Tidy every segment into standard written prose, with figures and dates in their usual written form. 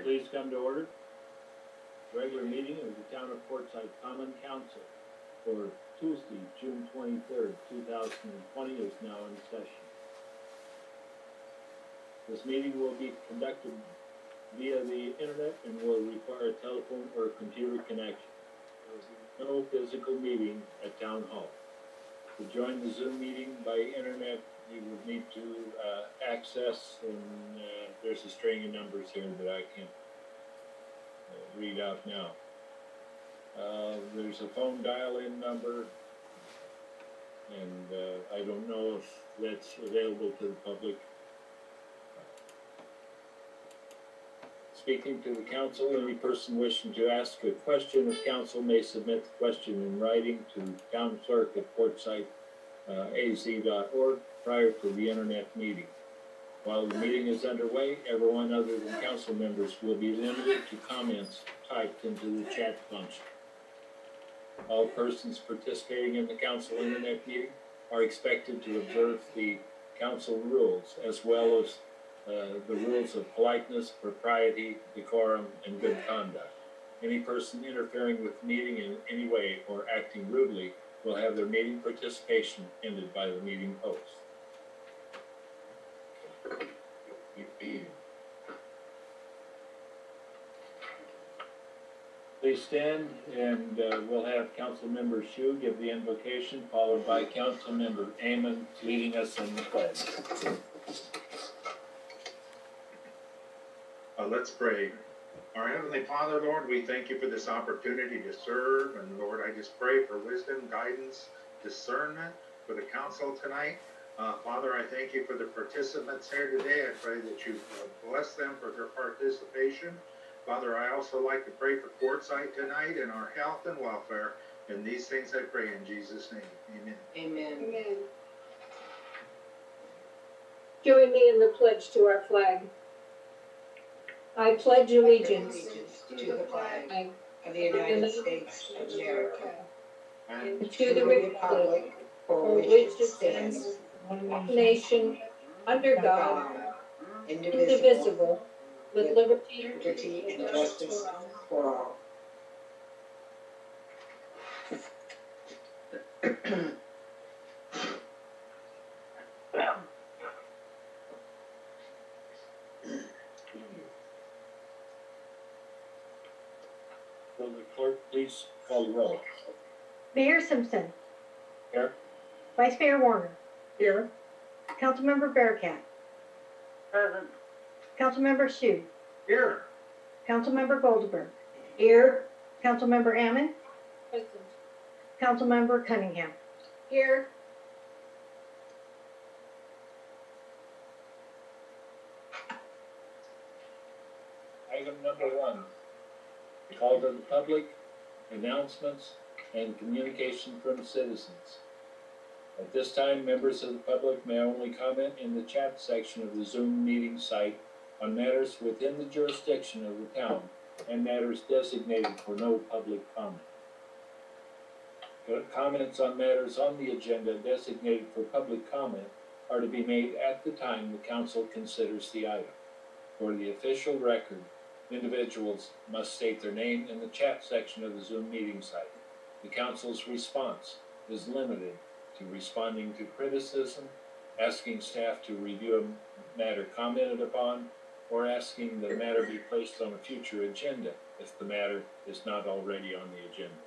please come to order. Regular meeting of the Town of Quartzsite Common Council for Tuesday, June 23rd, 2020 is now in session. This meeting will be conducted via the internet and will require a telephone or computer connection. There will be no physical meeting at Town Hall. To join the Zoom meeting by internet, you would need to access, and there's a string of numbers here that I can't read out now. There's a phone dial-in number, and I don't know if that's available to the public. Speaking to the council, any person wishing to ask a question of council may submit the question in writing to town.clerk@quartzsiteaz.org prior to the internet meeting. While the meeting is underway, everyone other than council members will be limited to comments typed into the chat function. All persons participating in the council internet meeting are expected to observe the council rules as well as the rules of politeness, propriety, decorum, and good conduct. Any person interfering with the meeting in any way or acting rudely will have their meeting participation ended by the meeting host. Please stand, and we'll have Council Member Shu give the invocation, followed by Council Member Amon leading us in the pledge. Let's pray. Our Heavenly Father, Lord, we thank you for this opportunity to serve. And Lord, I just pray for wisdom, guidance, discernment for the council tonight. Father, I thank you for the participants here today. I pray that you bless them for their participation. Father, I also like to pray for Quartzsite tonight and our health and welfare. And these things I pray in Jesus' name. Amen. Amen. Amen. Join me in the pledge to our flag. I pledge allegiance To the flag of the United States of America and to the republic for which it stands, one nation, under God, indivisible, with liberty and justice for all. Will the clerk please call the roll? Mayor Simpson. Here. Vice Mayor Warner. Here. Councilmember Bearcat. Present. Councilmember Shu. Here. Councilmember Goldberg. Here. Councilmember Ammon. Present. Councilmember Cunningham. Here. Item number 1. Call to the public, announcements, and communication from citizens. At this time, members of the public may only comment in the chat section of the Zoom meeting site on matters within the jurisdiction of the town and matters designated for no public comment. Comments on matters on the agenda designated for public comment are to be made at the time the council considers the item. For the official record, individuals must state their name in the chat section of the Zoom meeting site. The council's response is limited to responding to criticism, asking staff to review a matter commented upon, or asking that a matter be placed on a future agenda if the matter is not already on the agenda.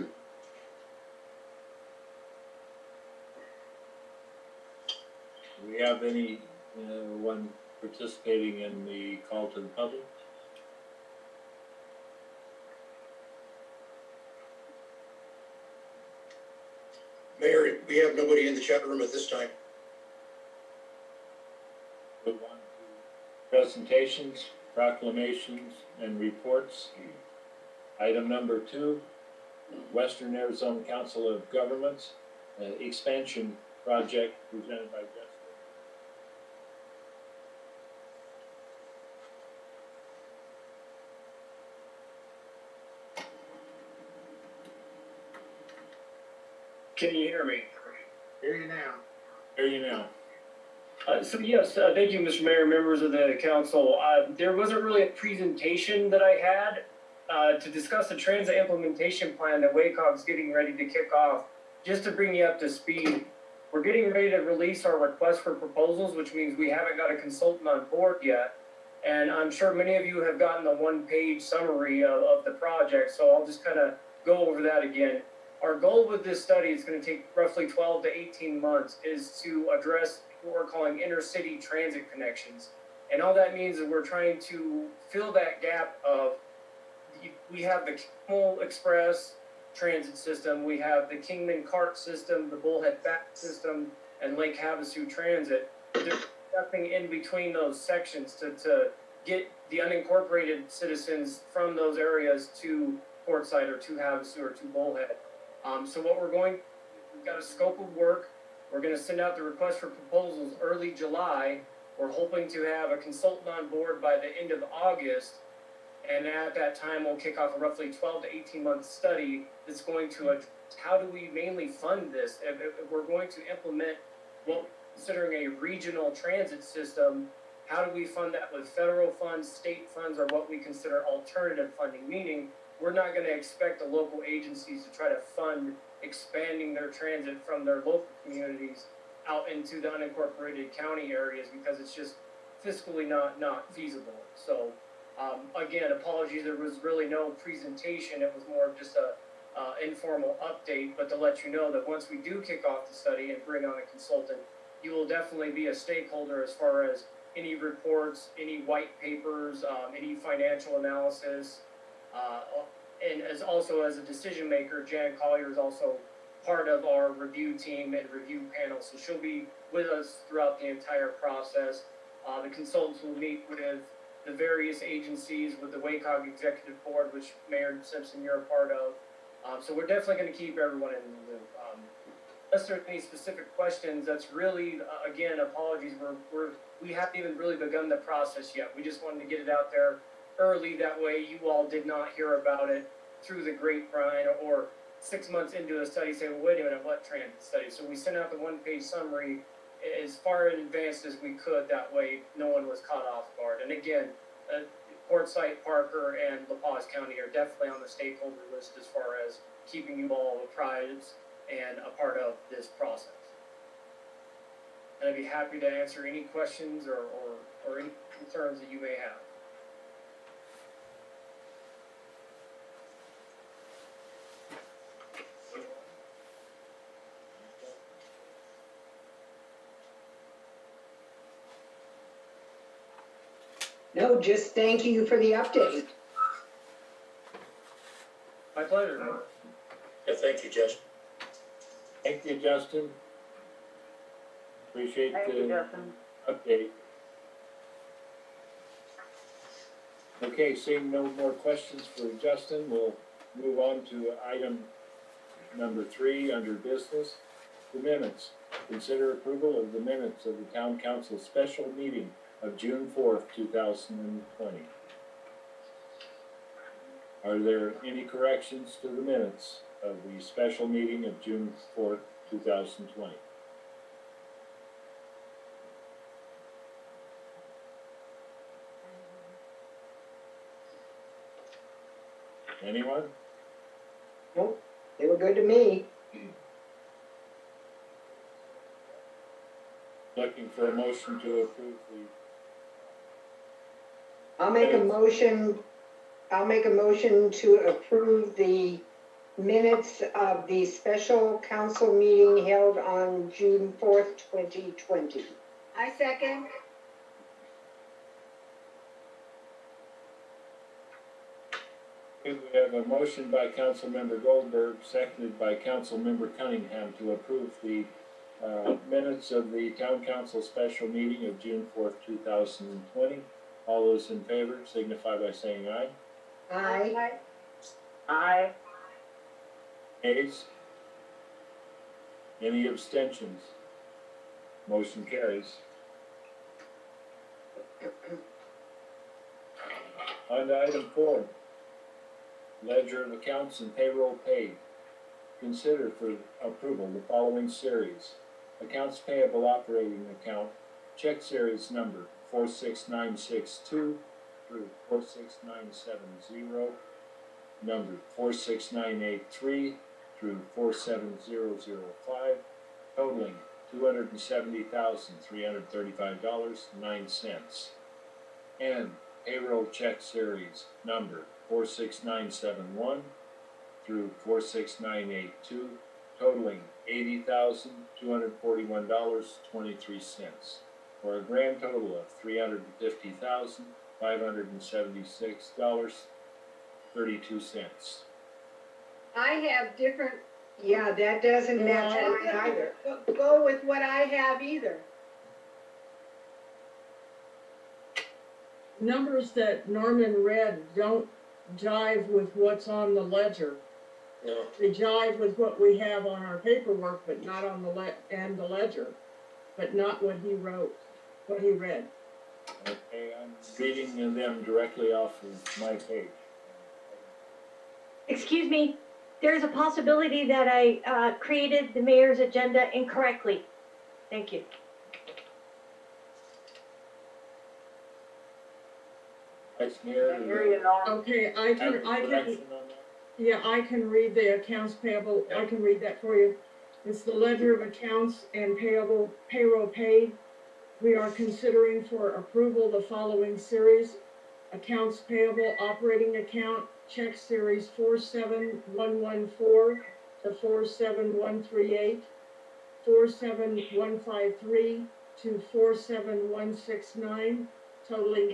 Do we have anyone participating in the call to the public? Mayor, we have nobody in the chat room at this time. Move on to presentations, proclamations, and reports. Item number 2, Western Arizona Council of Governments expansion project presented by Jessica. Can you hear me? Hear you now. Hear you now. Thank you, Mr. Mayor, members of the council. There wasn't really a presentation that I had to discuss the transit implementation plan that WACOG's getting ready to kick off. Just to bring you up to speed, we're getting ready to release our request for proposals, which means we haven't got a consultant on board yet. And I'm sure many of you have gotten the one-page summary of the project, so I'll just kind of go over that again. Our goal with this study, it's going to take roughly 12 to 18 months, is to address what we're calling intercity transit connections. And all that means is we're trying to fill that gap of, we have the Kimmel Express transit system, we have the Kingman Cart system, the Bullhead Back system, and Lake Havasu Transit. There's nothing in between those sections to get the unincorporated citizens from those areas to Portside or to Havasu or to Bullhead. So what we've got a scope of work. We're going to send out the request for proposals early July. We're hoping to have a consultant on board by the end of August. And at that time, we'll kick off a roughly 12 to 18 month study that's going to address how do we mainly fund this. If we're going to implement what we're considering a regional transit system, how do we fund that with federal funds, state funds, or what we consider alternative funding? Meaning, we're not going to expect the local agencies to try to fund expanding their transit from their local communities out into the unincorporated county areas because it's just fiscally not feasible. So again, apologies, there was really no presentation. It was more of just a informal update, but to let you know that once we do kick off the study and bring on a consultant, you will definitely be a stakeholder as far as any reports, any white papers, any financial analysis, and as a decision maker, Jan Collier is also part of our review team and review panel, so she'll be with us throughout the entire process. The consultants will meet with the various agencies, with the WACOG Executive Board, which Mayor Simpson, you're a part of. So we're definitely going to keep everyone in the loop. Unless there's any specific questions, that's really, again, apologies, we haven't even really begun the process yet. We just wanted to get it out there early, that way you all did not hear about it through the grapevine or 6 months into a study say, well, wait a minute, what transit study? So we sent out the one-page summary as far in advance as we could, that way no one was caught off guard. And again, Portside, Parker, and La Paz County are definitely on the stakeholder list as far as keeping you all apprised and a part of this process. And I'd be happy to answer any questions or any concerns that you may have. No, just thank you for the update. My pleasure. Yeah, thank you, Justin. Thank you, Justin. Appreciate the update. Okay, seeing no more questions for Justin, we'll move on to item number 3 under business, the minutes. Consider approval of the minutes of the town council special meeting of June 4th, 2020. Are there any corrections to the minutes of the special meeting of June 4th, 2020? Anyone? Nope, they were good to me. Looking for a motion to approve the, I'll make a motion to approve the minutes of the special council meeting held on June 4th, 2020. I second. we have a motion by Councilmember Goldberg, seconded by Councilmember Cunningham to approve the minutes of the town council special meeting of June 4th, 2020. All those in favor signify by saying aye. Aye. Aye. Ayes? Any abstentions? Motion carries. On to item 4. Ledger of accounts and payroll paid. Consider for approval the following series. Accounts payable operating account check series number 46962 through 46970, number 46983 through 47005, totaling $270,335.09. And payroll check series number 46971 through 46982, totaling $80,241.23, for a grand total of $350,576.32. I have different, Yeah, that doesn't match mine either. go with what I have either. Numbers that Norman read don't jive with what's on the ledger. No. They jive with what we have on our paperwork, but not on the the ledger, but not what he wrote, what he read. Okay, I'm reading them directly off of my page. Excuse me, there's a possibility that I created the mayor's agenda incorrectly. Thank you. Vice Mayor, Okay, I have can, a correction on that? yeah, I can read the accounts payable, I can read that for you. It's the ledger of accounts and payable, payroll paid. We are considering for approval the following series: accounts payable operating account, check series 47114 to 47138, 47153 to 47169, totaling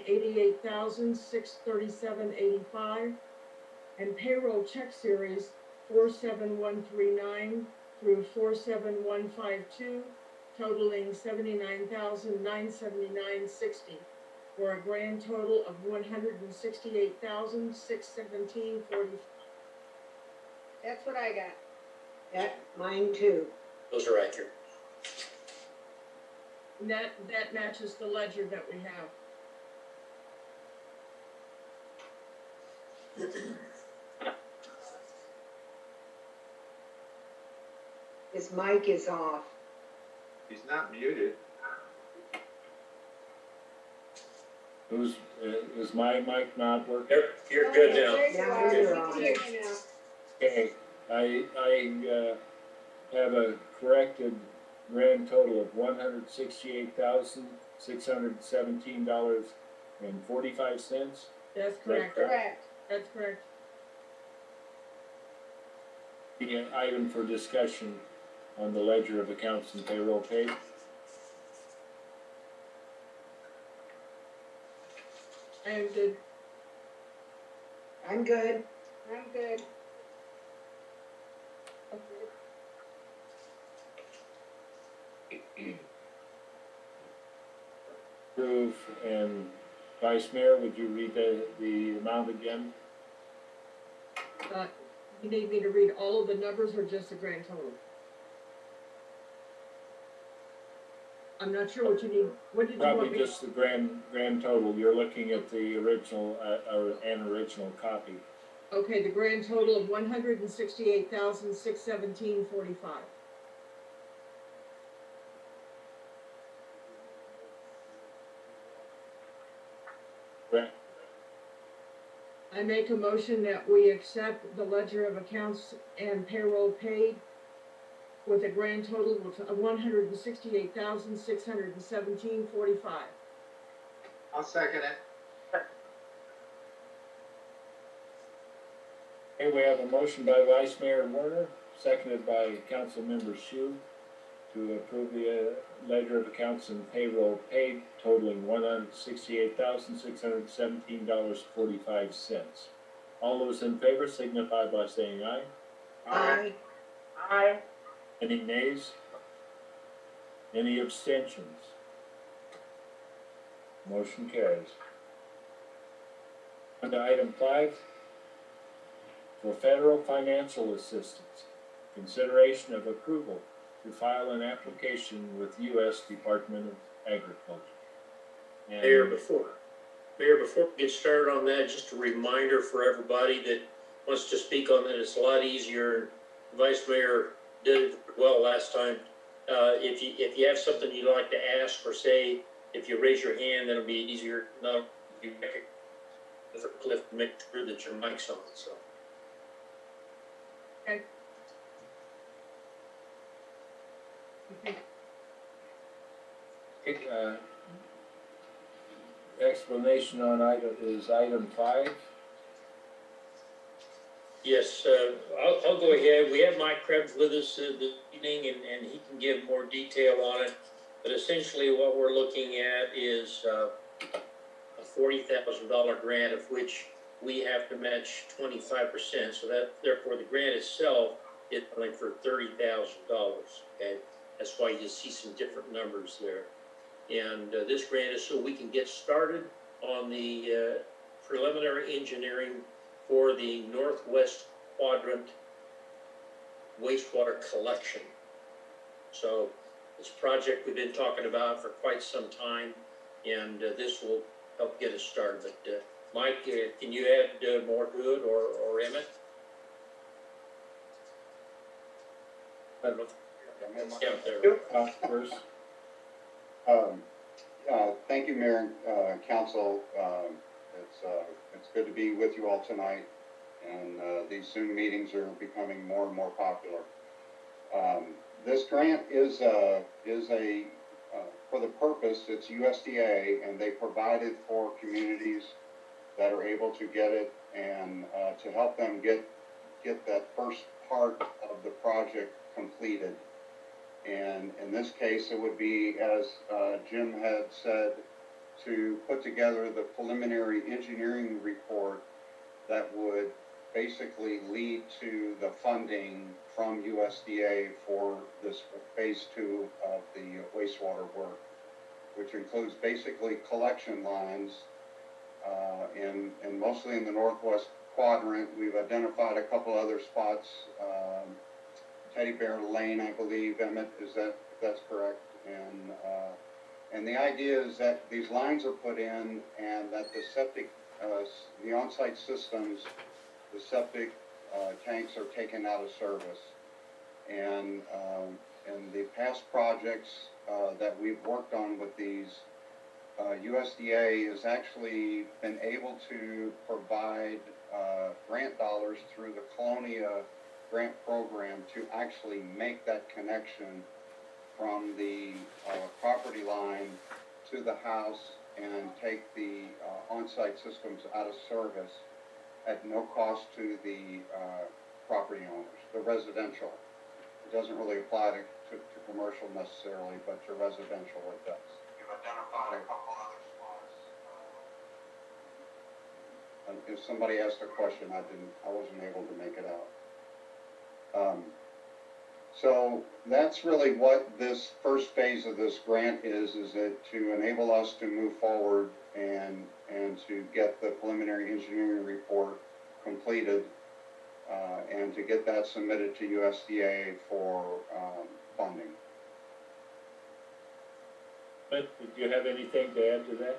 $88,637.85, and payroll check series 47139 through 47152, totaling $79,979.60, for a grand total of $168,617.45. That's what I got. That, mine too. Those are accurate. And that matches the ledger that we have. His mic is off. He's not muted. Is my mic not working? You're good now. There you Now are. you're You on. can hear me now. Okay, I have a corrected grand total of $168,617.45. That's correct. Correct. That's correct. The item for discussion on the ledger of accounts and payroll paid. I am good. I'm good. I'm good. Approve, and Vice Mayor, would you read the amount again? You need me to read all of the numbers or just the grand total? I'm not sure what you need. What did you want Probably me? just the grand total. You're looking at the original, or an original copy. Okay, the grand total of $168,617.45. Correct. I make a motion that we accept the ledger of accounts and payroll paid with a grand total of $168,617.45. I'll second it. Okay, we have a motion by Vice Mayor Werner, seconded by Councilmember Shu, to approve the ledger of accounts and payroll paid totaling $168,617.45. All those in favor signify by saying aye. Aye. Aye. Any nays? Any abstentions? Motion carries. On to item 5, for federal financial assistance, consideration of approval to file an application with U.S. Department of Agriculture. And Mayor, before we get started on that, just a reminder for everybody that wants to speak on that, it's a lot easier. Vice Mayor did it well last time. If you have something you'd like to ask or say, if you raise your hand, then it'll be easier, no, you with a cliff to make sure that your mic's on, so. Okay, explanation on item 5. Yes, I'll go ahead. We have Mike Krebs with us this evening, and he can give more detail on it. But essentially, what we're looking at is a $40,000 grant, of which we have to match 25%. So that, therefore, the grant itself is only for $30,000. Okay, that's why you see some different numbers there. And this grant is so we can get started on the preliminary engineering for the Northwest Quadrant wastewater collection. So this project we've been talking about for quite some time, and this will help get us started. But Mike, can you add more to it, or Emmett? I don't know. Yeah, there. First. Thank you, Mayor and Council. It's good to be with you all tonight, and these Zoom meetings are becoming more and more popular. This grant is for the purpose, it's USDA, and they provide it for communities that are able to get it, and to help them get that first part of the project completed. And in this case, it would be, as Jim had said, to put together the preliminary engineering report that would basically lead to the funding from USDA for this phase 2 of the wastewater work, which includes basically collection lines, and mostly in the Northwest Quadrant. We've identified a couple other spots, Teddy Bear Lane, I believe, Emmett, that's correct. And the idea is that these lines are put in, and that the septic, the on-site systems, the septic tanks are taken out of service. And in the past projects that we've worked on with these, USDA has actually been able to provide grant dollars through the Colonia grant program to actually make that connection from the property line to the house and take the on-site systems out of service at no cost to the property owners, the residential. It doesn't really apply to commercial necessarily, but to residential it does. You've identified a couple other spots. If somebody asked a question, I wasn't able to make it out. So that's really what this first phase of this grant is it to enable us to move forward and to get the preliminary engineering report completed, and to get that submitted to USDA for funding. But did you have anything to add to that?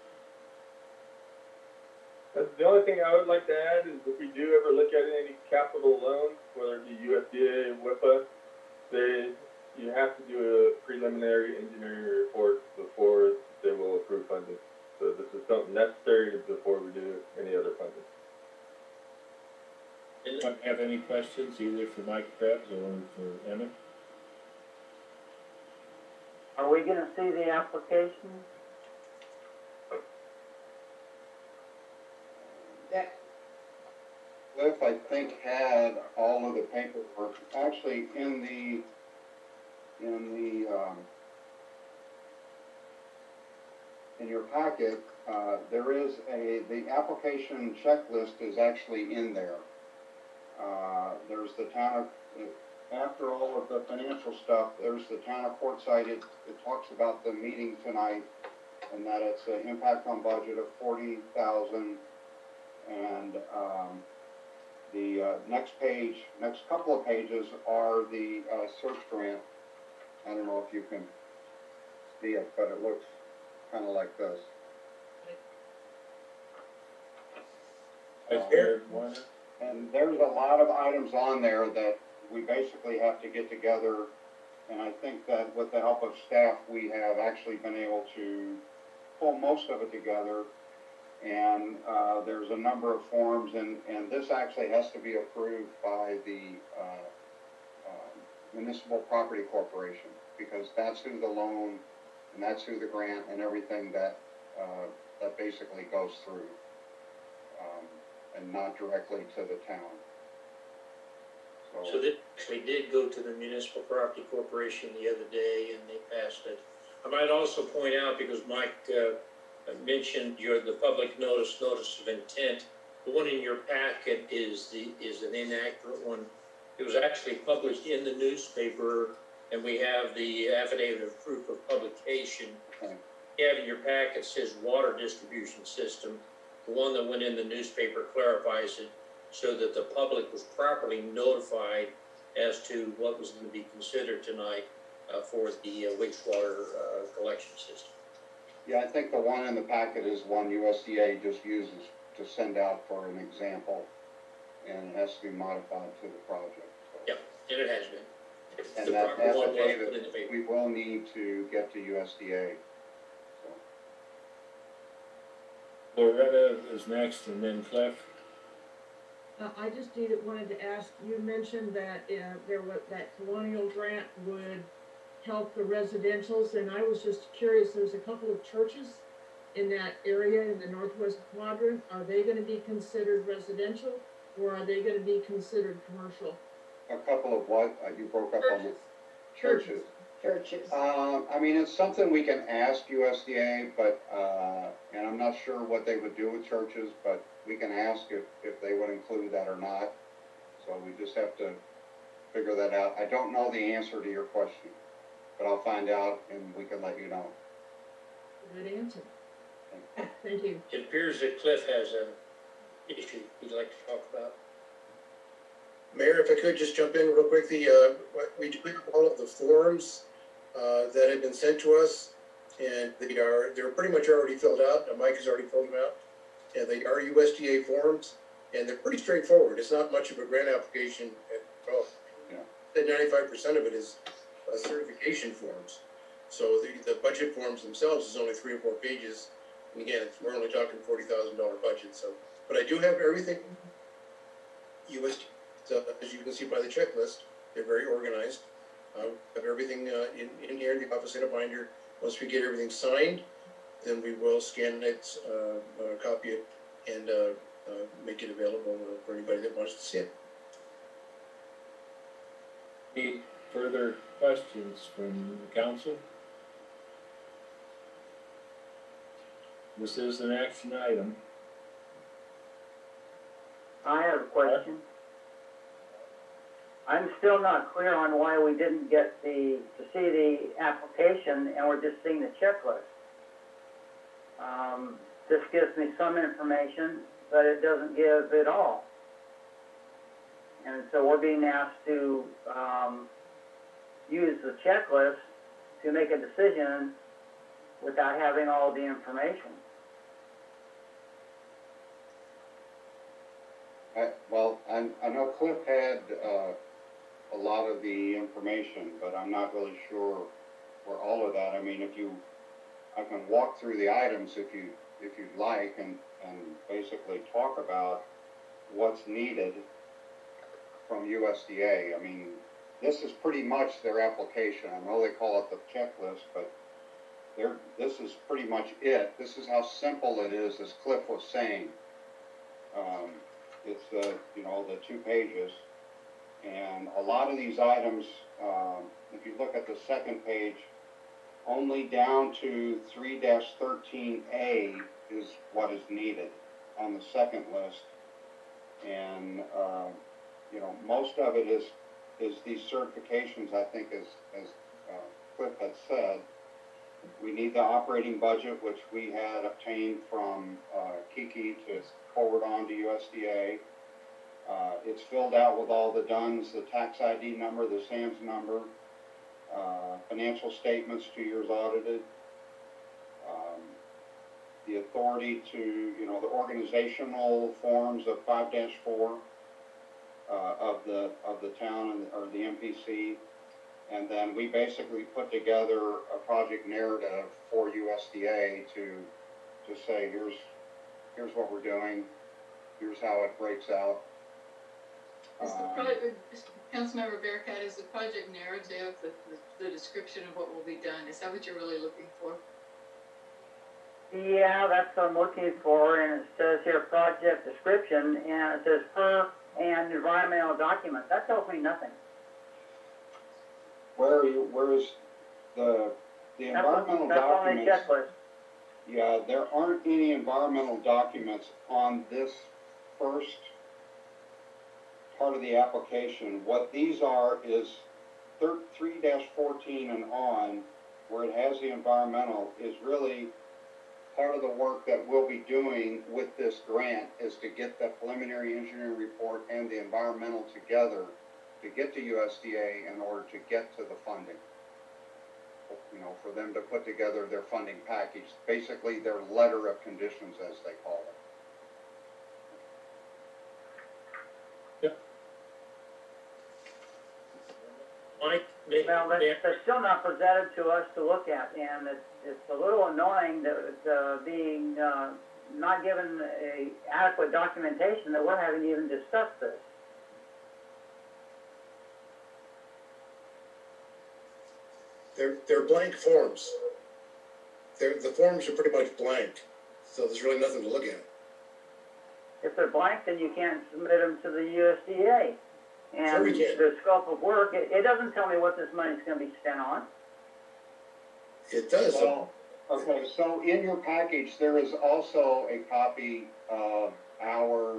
The only thing I would like to add is if we do ever look at any capital loans, whether it be USDA, WIPA, you have to do a preliminary engineering report before they will approve funding. So this is something necessary before we do any other funding. Anyone have any questions either for Mike Krebs or for Emmett? Are we gonna see the application? Cliff, I think, had all of the paperwork. Actually, in your packet, there is the application checklist is actually in there. There's the town of, after all of the financial stuff, there's the town of Quartzsite. It talks about the meeting tonight, and that it's an impact on budget of $40,000, and the next couple of pages are the search grant. I don't know if you can see it, but it looks kind of like this. And there's a lot of items on there that we basically have to get together And I think that with the help of staff, we have actually been able to pull most of it together. And there's a number of forms, and this actually has to be approved by the Municipal Property Corporation, because that's who the loan and that's who the grant and everything that basically goes through, and not directly to the town. So this actually did go to the Municipal Property Corporation the other day, and they passed it. I might also point out, because Mike mentioned the public notice of intent, the one in your packet is an inaccurate one. It was actually published in the newspaper, and we have the affidavit of proof of publication. You have in your packet says water distribution system. The one that went in the newspaper clarifies it so that the public was properly notified as to what was going to be considered tonight for the wastewater collection system. Yeah, I think the one in the packet is one USDA just uses to send out for an example, and it has to be modified to the project. So. Yeah, and it has been. And the that proper one was put in the affidavit, paper. we will need to get to USDA. So. Loretta is next, and then Cliff. I just wanted to ask, you mentioned that that colonial grant would help the residentials, and I was just curious, there's a couple of churches in that area in the northwest quadrant. Are they gonna be considered residential, or are they gonna be considered commercial? A couple of what? You broke up on the churches. Churches. I mean, it's something we can ask USDA, but, and I'm not sure what they would do with churches, but we can ask if they would include that or not. So we just have to figure that out. I don't know the answer to your question, but I'll find out and we can let you know. Good answer. Thank you. It appears that Cliff has an issue he'd like to talk about. Mayor, if I could just jump in real quick, we do have all of the forms that have been sent to us, and they're pretty much already filled out. Mike has already filled them out, and they are USDA forms, and they're pretty straightforward. It's not much of a grant application at all. Yeah. 95% of it is certification forms. So the budget forms themselves is only 3 or 4 pages, and again, we're only talking $40,000 budget. So, but I do have everything USDA. So as you can see by the checklist, they're very organized. Have everything in here in the office in a binder. Once we get everything signed, then we will scan it, copy it, and make it available for anybody that wants to see it. Any further questions from the council? This is an action item. I have a question. I'm still not clear on why we didn't get to see the application and we're just seeing the checklist. This gives me some information, but it doesn't give it all. And so we're being asked to use the checklist to make a decision without having all the information. I know Cliff had a lot of the information, but I'm not really sure where all of that. I mean, I can walk through the items if you'd like, and basically talk about what's needed from USDA. I mean, this is pretty much their application. I know they call it the checklist, but this is pretty much it. This is how simple it is, as Cliff was saying. It's the 2 pages. And a lot of these items, if you look at the second page, only down to 3-13A is what is needed on the second list. And, most of it is these certifications, I think, as Cliff had said. We need the operating budget, which we had obtained from Kiki to forward on to USDA. It's filled out with all the DUNS, the tax ID number, the SAMS number, financial statements, 2 years audited, the authority to, the organizational forms of 5-4 of the town or the MPC, And then we basically put together a project narrative for USDA to say, here's what we're doing, here's how it breaks out. Is the project, Councilmember Bearcat, is the project narrative, the description of what will be done, is that what you're really looking for? Yeah, that's what I'm looking for, and it says here project description, and it says per and environmental document. That tells me nothing. Where is the environmental That's on the documents? checklist. Yeah, there aren't any environmental documents on this first part of the application. What these are is 3-14 and on, where it has the environmental, is really part of the work that we'll be doing with this grant, is to get the preliminary engineering report and the environmental together to get to USDA in order to get to the funding. You know, for them to put together their funding package, basically their letter of conditions, as they call it. Yep. Mike, Well, they're still not presented to us to look at, and it's a little annoying that it's being not given a adequate documentation that we're having even discussed this. They're blank forms. The forms are pretty much blank, so there's really nothing to look at. If they're blank, then you can't submit them to the USDA. And Sure we can. the scope of work, it doesn't tell me what this money's gonna be spent on. It does. Well, okay, so in your package, there is also a copy of our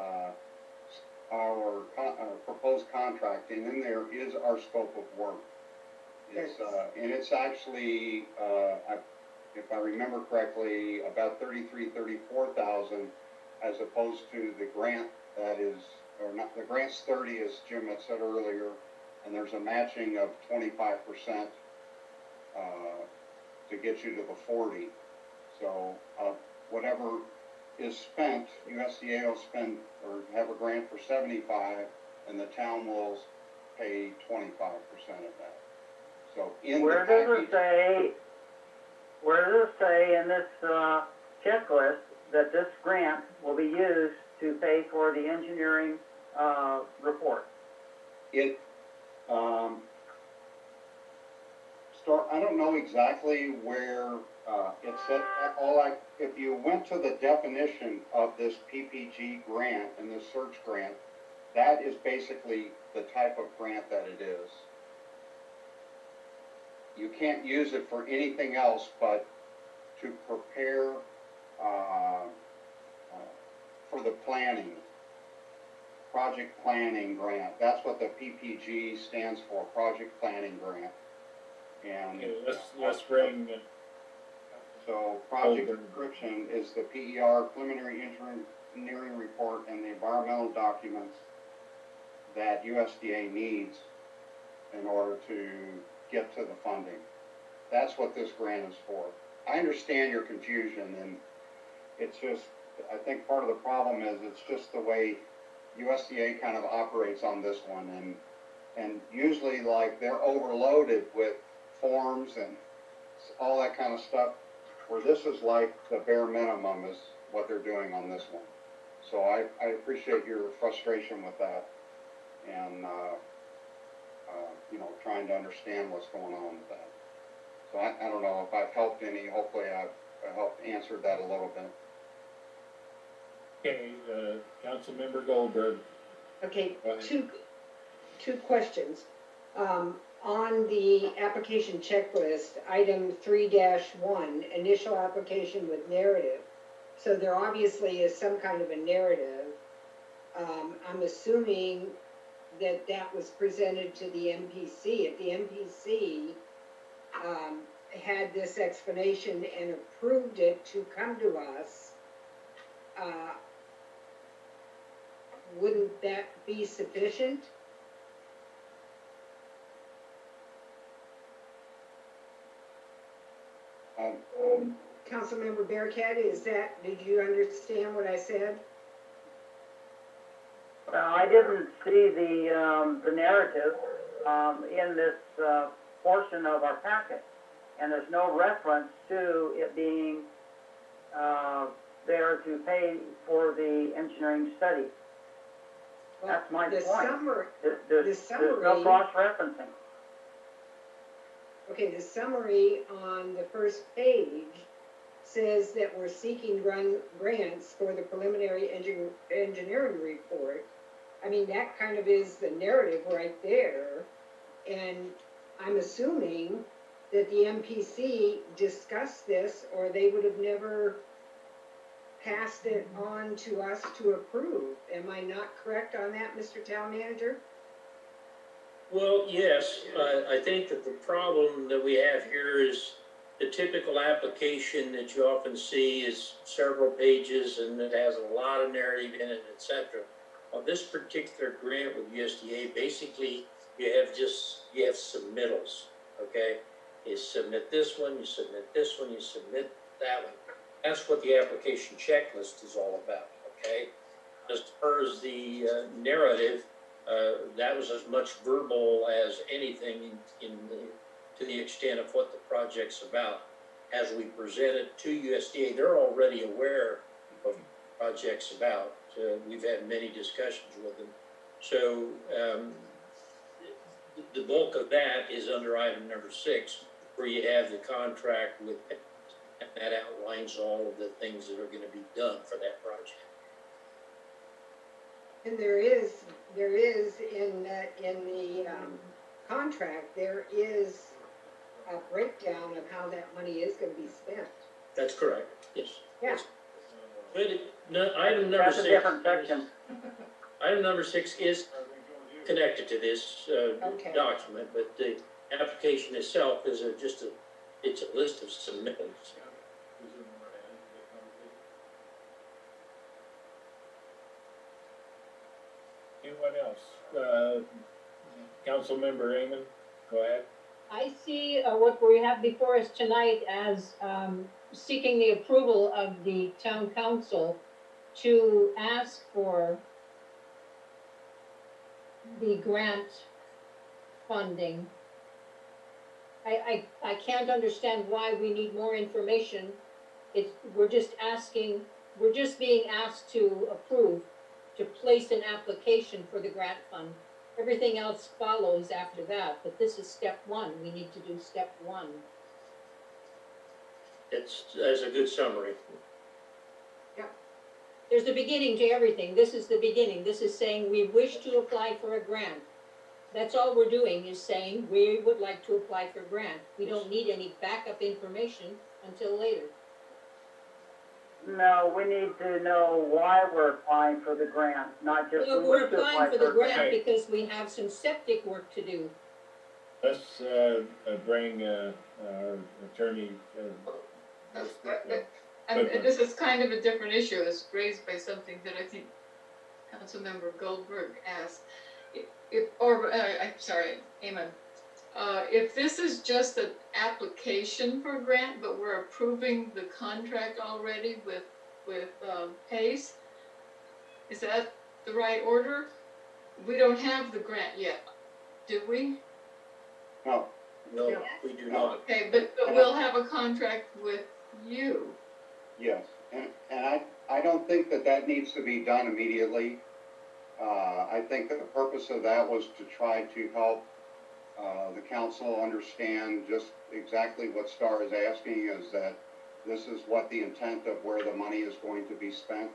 proposed contract, and in there is our scope of work. It's, and it's actually, if I remember correctly, about 34,000, as opposed to the grant that is, or not, the grant's 30, as Jim had said earlier, and there's a matching of 25% to get you to the 40. So whatever is spent, USDA will spend or have a grant for 75, and the town will pay 25% of that. So in Where the does it say in this checklist that this grant will be used to pay for the engineering report? I don't know exactly where it said. If you went to the definition of this PPG grant and this search grant, that is basically the type of grant that it is. You can't use it for anything else but to prepare for the planning, project planning grant. That's what the PPG stands for, project planning grant. And Okay, let's bring. So project description is the PER, preliminary engineering report, and the environmental documents that USDA needs in order to get to the funding. That's what this grant is for. I understand your confusion, and it's just, I think part of the problem is it's just the way USDA kind of operates on this one, and usually like they're overloaded with forms and all that kind of stuff, where this is like the bare minimum is what they're doing on this one. So I appreciate your frustration with that, and you know, trying to understand what's going on with that. So I don't know if I've helped any. Hopefully I've helped answer that a little bit. Okay, Councilmember Goldberg. Okay, two questions. On the application checklist, item 3-1, initial application with narrative. So there obviously is some kind of a narrative. I'm assuming that that was presented to the MPC. If the MPC had this explanation and approved it to come to us, wouldn't that be sufficient? Councilmember Bearcat, did you understand what I said? I didn't see the narrative in this portion of our packet. And there's no reference to it being, there to pay for the engineering study. That's my The point. summary, There's no cross-referencing. okay, the summary on the first page says that we're seeking grants for the preliminary engineering report. I mean, that kind of is the narrative right there. And I'm assuming that the MPC discussed this, or they would have never passed it on to us to approve. Am I not correct on that, Mr. Town Manager? Well, yes, I think that the problem that we have here is the typical application that you often see is several pages and it has a lot of narrative in it, et cetera. On this particular grant with USDA, basically you have submittals, okay? You submit this one, you submit this one, you submit that one. That's what the application checklist is all about, okay? As far as the narrative, that was as much verbal as anything to the extent of what the project's about. As we present it to USDA, they're already aware of what the project's about. We've had many discussions with them. So the bulk of that is under item number 6, where you have the contract with, and that outlines all of the things that are going to be done for that project. And there is in the contract, there is a breakdown of how that money is going to be spent. That's correct, yes. Yeah. But item number That's 6. a different section. Item number 6 is connected to this document, but the application itself is it's a list of submittals. Anyone else? Councilmember Amon, go ahead. I see what we have before us tonight as seeking the approval of the town council to ask for the grant funding. I can't understand why we need more information. We're just being asked to approve, to place an application for the grant fund. Everything else follows after that, but this is step 1. We need to do step 1. That's a good summary. There's the beginning to everything. This is the beginning. This is saying we wish to apply for a grant. That's all we're doing, is saying we would like to apply for a grant. We don't need any backup information until later. No, we need to know why we're applying for the grant, not just we We're wish to apply applying for the a grant. grant because we have some septic work to do. Let's bring our attorney. And this is kind of a different issue. It's raised by something that I think Councilmember Goldberg asked. I'm sorry, Amon. If this is just an application for a grant, but we're approving the contract already with PACE, is that the right order? We don't have the grant yet, do we? No. No, we do not. Okay, but we'll have a contract with you. Yes, and I don't think that needs to be done immediately. I think that the purpose of that was to try to help the council understand just exactly what Star is asking, is that this is what the intent of where the money is going to be spent.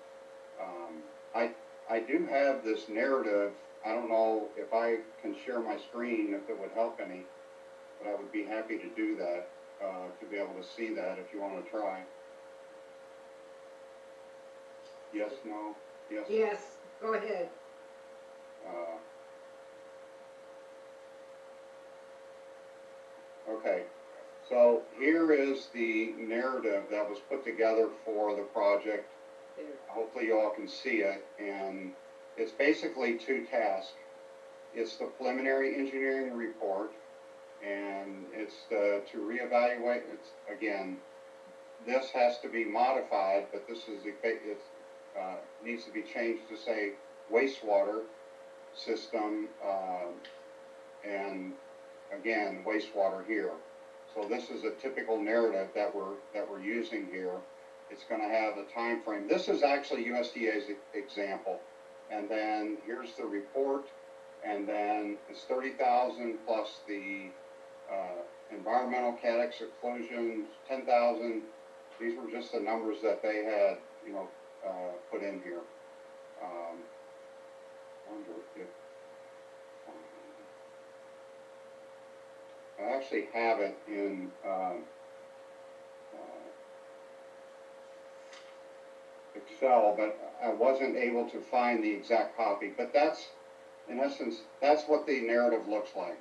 I do have this narrative. I don't know if I can share my screen, if it would help any, but I would be happy to do that, to be able to see that if you want to try. Yes, no, yes? Yes, go ahead. Okay, so here is the narrative that was put together for the project. There. Hopefully you all can see it, and it's basically 2 tasks. It's the preliminary engineering report, and it's to reevaluate. It's, again, this has to be modified, but this is needs to be changed to say wastewater system, and again, wastewater here. So this is a typical narrative that we're using here. It's gonna have a time frame. This is actually USDA's example. And then here's the report, and then it's 30,000 plus the environmental cat exclusions, 10,000. These were just the numbers that they had, you know, put in here. Wonder if I actually have it in Excel, but I wasn't able to find the exact copy. But that's, in essence, that's what the narrative looks like.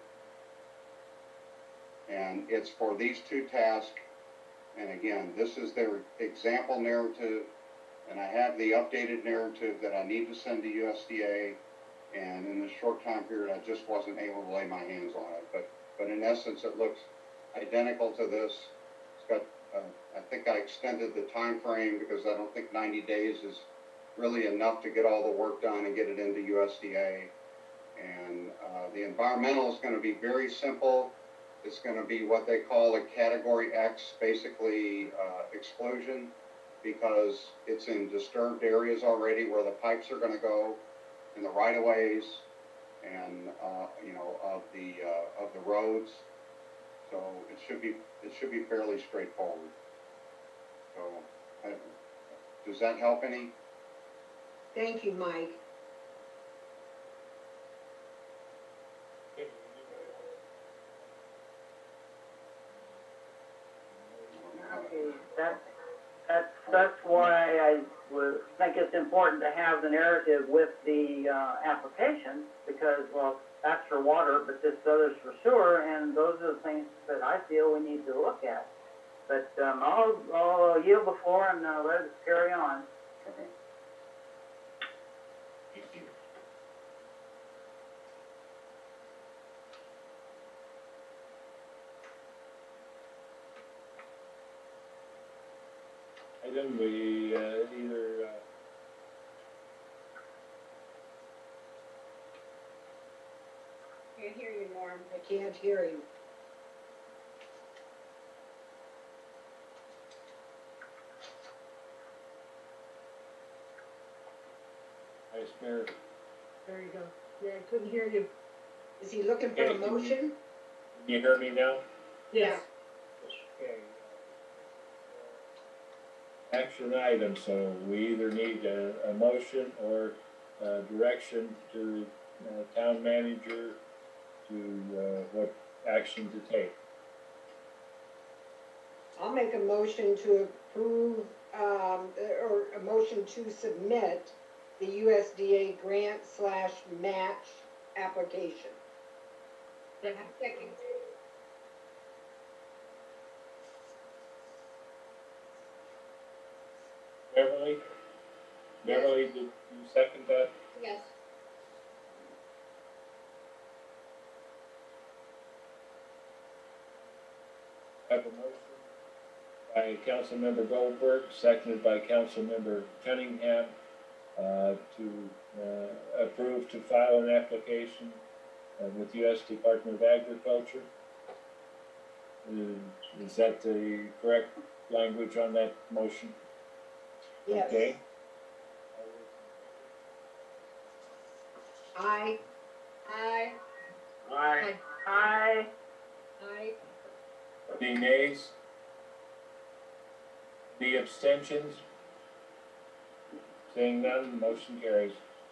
And it's for these two tasks. And again, this is their example narrative. And I have the updated narrative that I need to send to USDA. And in this short time period, I just wasn't able to lay my hands on it. But in essence, it looks identical to this. It's got, I think I extended the time frame because I don't think 90 days is really enough to get all the work done and get it into USDA. And the environmental is going to be very simple. It's going to be what they call a Category X, basically exclusion, because it's in disturbed areas already where the pipes are going to go, in the right-of-ways, and you know, of the roads. So it should be fairly straightforward. So does that help any? Thank you, Mike. Okay, that's why I think it's important to have the narrative with the application, because, well, that's for water, but this other's for sewer, and those are the things that I feel we need to look at. But I'll yield the floor and let us carry on. Okay. Thank you. Item we either Can't hear you, Norm. I can't hear him. Vice Mayor. There you go. Yeah, I couldn't hear you. Is he looking for a motion? Can you hear me now? Yes. Okay. Action item, so we either need a motion or direction to town manager to what action to take. I'll make a motion to approve, or a motion to submit the USDA grant/match application. Second. Beverly? Beverly, did you second that? Yes. Have a motion by Councilmember Goldberg, seconded by Councilmember Cunningham, to approve to file an application with U.S. Department of Agriculture. Is that the correct language on that motion? Yes. Okay. Aye. Aye. Aye. Aye. Aye. Any nays? Any abstentions? Seeing none, motion carries.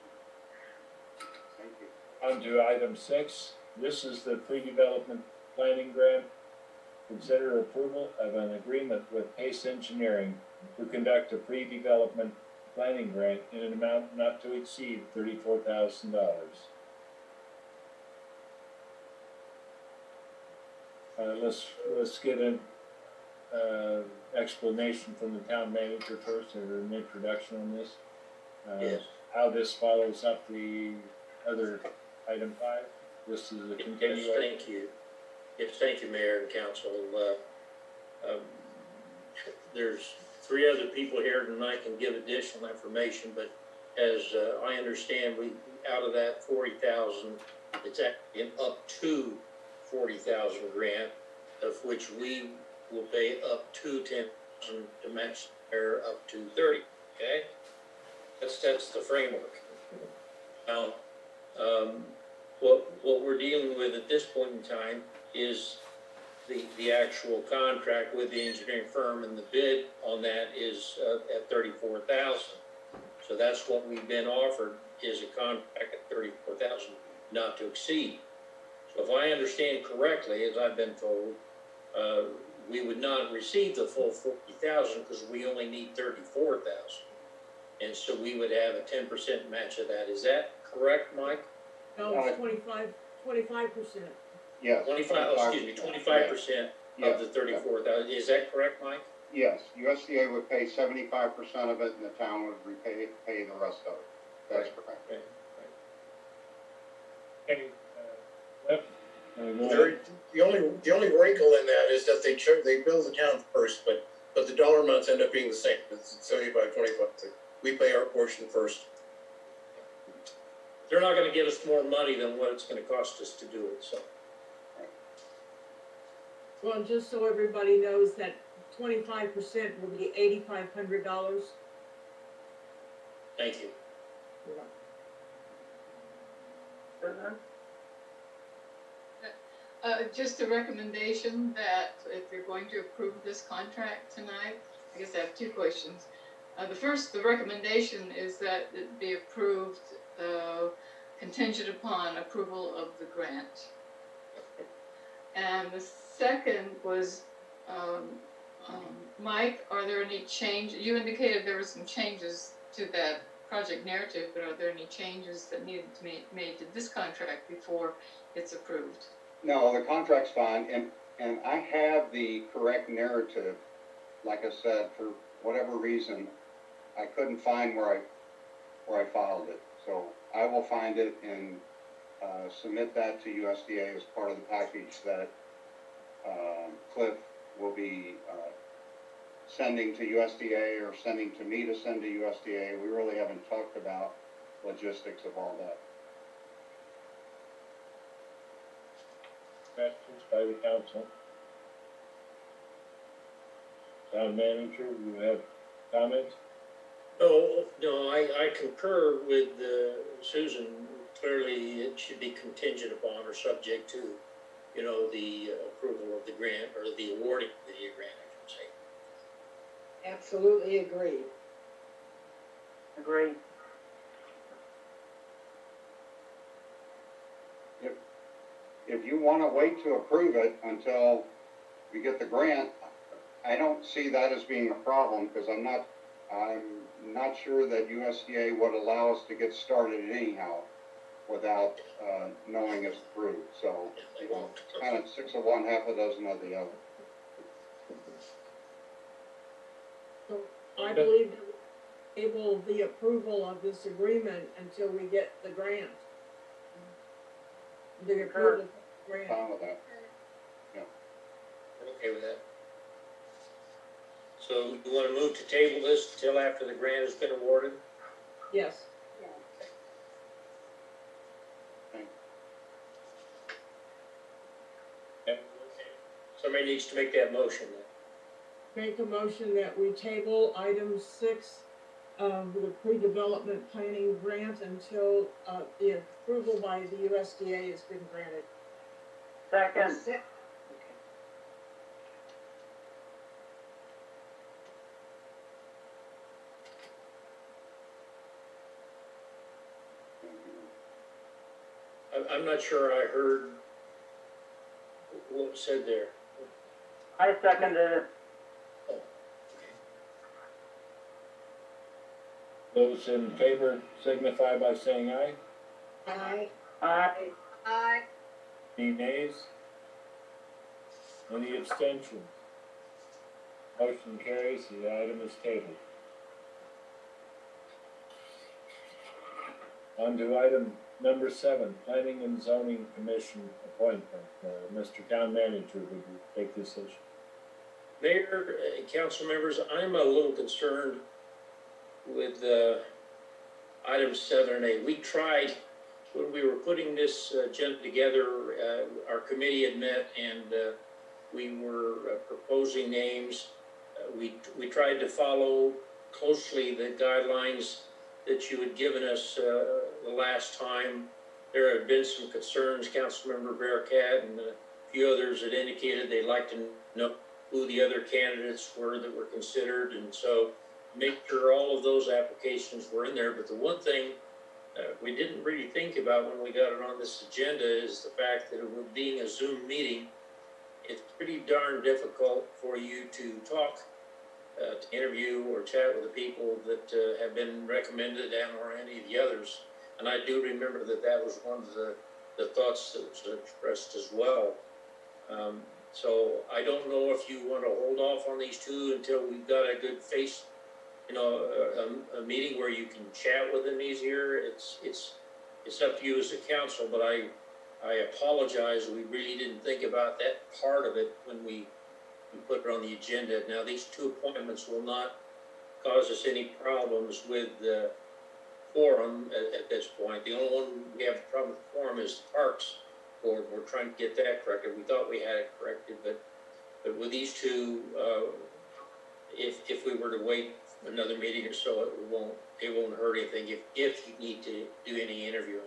Thank you. On to item 6. This is the pre-development planning grant. Consider approval of an agreement with Pace Engineering to conduct a pre-development planning grant in an amount not to exceed $34,000. Let's get an explanation from the town manager first, or an introduction on this. Yes. How this follows up the other item 5. This is a continuation. Yes, thank you. Yes, thank you, Mayor and Council. There's 3 other people here tonight can give additional information, but as I understand, we out of that 40,000, it's actually up to 40,000 grant, of which we will pay up to 10,000 to match their up to 30, okay? That's the framework. Now, what we're dealing with at this point in time is the actual contract with the engineering firm, and the bid on that is at 34,000. So that's what we've been offered, is a contract at 34,000, not to exceed. So if I understand correctly, as I've been told, we would not receive the full 40,000 because we only need 34,000. And so we would have a 10% match of that. Is that correct, Mike? No, it's 25%. Yes. 25% of the 34,000. Is that correct, Mike? Yes, USDA would pay 75% of it, and the town would pay the rest of it. That's correct. Right. Okay, The only wrinkle in that is that they bill the town first, but the dollar amounts end up being the same. It's 75, 25. We pay our portion first. They're not gonna give us more money than what it's gonna cost us to do it, so. Well, just so everybody knows that 25% will be $8,500. Thank you. Just a recommendation that if you're going to approve this contract tonight, I guess I have two questions. The recommendation is that it be approved contingent upon approval of the grant. And the second was, Mike, are there any you indicated there were some changes to that project narrative, but are there any changes that needed to be made to this contract before it's approved? No, the contract's fine, and I have the correct narrative. Like I said, for whatever reason, I couldn't find where I filed it. So I will find it and submit that to USDA as part of the package that Cliff will be sending to USDA or sending to me to send to USDA. We really haven't talked about logistics of all that. Questions by the council? Town manager, you have comments? No, I concur with Susan. Clearly, it should be contingent upon or subject to, the approval of the grant, or the awarding of the grant, I should say. Absolutely agree. Agree. If you want to wait to approve it until we get the grant, I don't see that as being a problem, because I'm not sure that USDA would allow us to get started anyhow without knowing it's approved. So, kind of 6 of one, half a dozen of the other. So I believe that we'll enable the approval of this agreement until we get the grant. The approval of the grant. Fine with that. I'm okay with that. So you want to move to table this until after the grant has been awarded? Yes. Somebody needs to make that motion then. Make a motion that we table item 6, the pre-development planning grant until the approval by the USDA has been granted. Second. I'm not sure I heard what was said there. I seconded it. Those in favor signify by saying aye. Aye. Aye. Aye. Any nays? Any abstentions? Motion carries, the item is tabled. On to item number 7, Planning and Zoning Commission appointment. Mr. Town Manager, would you take this issue? Mayor, council members, I'm a little concerned with items 7 and 8. We tried when we were putting this agenda together, our committee had met and we were proposing names. We tried to follow closely the guidelines that you had given us the last time. There had been some concerns. Councilmember Bearcat and a few others had indicated they'd like to know who the other candidates were that were considered, and so make sure all of those applications were in there. But the one thing we didn't really think about when we got it on this agenda is the fact that it was being a Zoom meeting. It's pretty darn difficult for you to talk, to interview or chat with the people that have been recommended and or any of the others. And I do remember that that was one of the thoughts that was expressed as well. So I don't know if you want to hold off on these two until we've got a good face, you know, a meeting where you can chat with them easier. It's up to you as a council, but I apologize. We really didn't think about that part of it when we put it on the agenda. Now, these two appointments will not cause us any problems with the quorum at this point. The only one we have a problem with quorum is the Parks Board. We're trying to get that corrected. We thought we had it corrected, but with these two, if we were to wait another meeting or so, it won't hurt anything if you need to do any interviewing.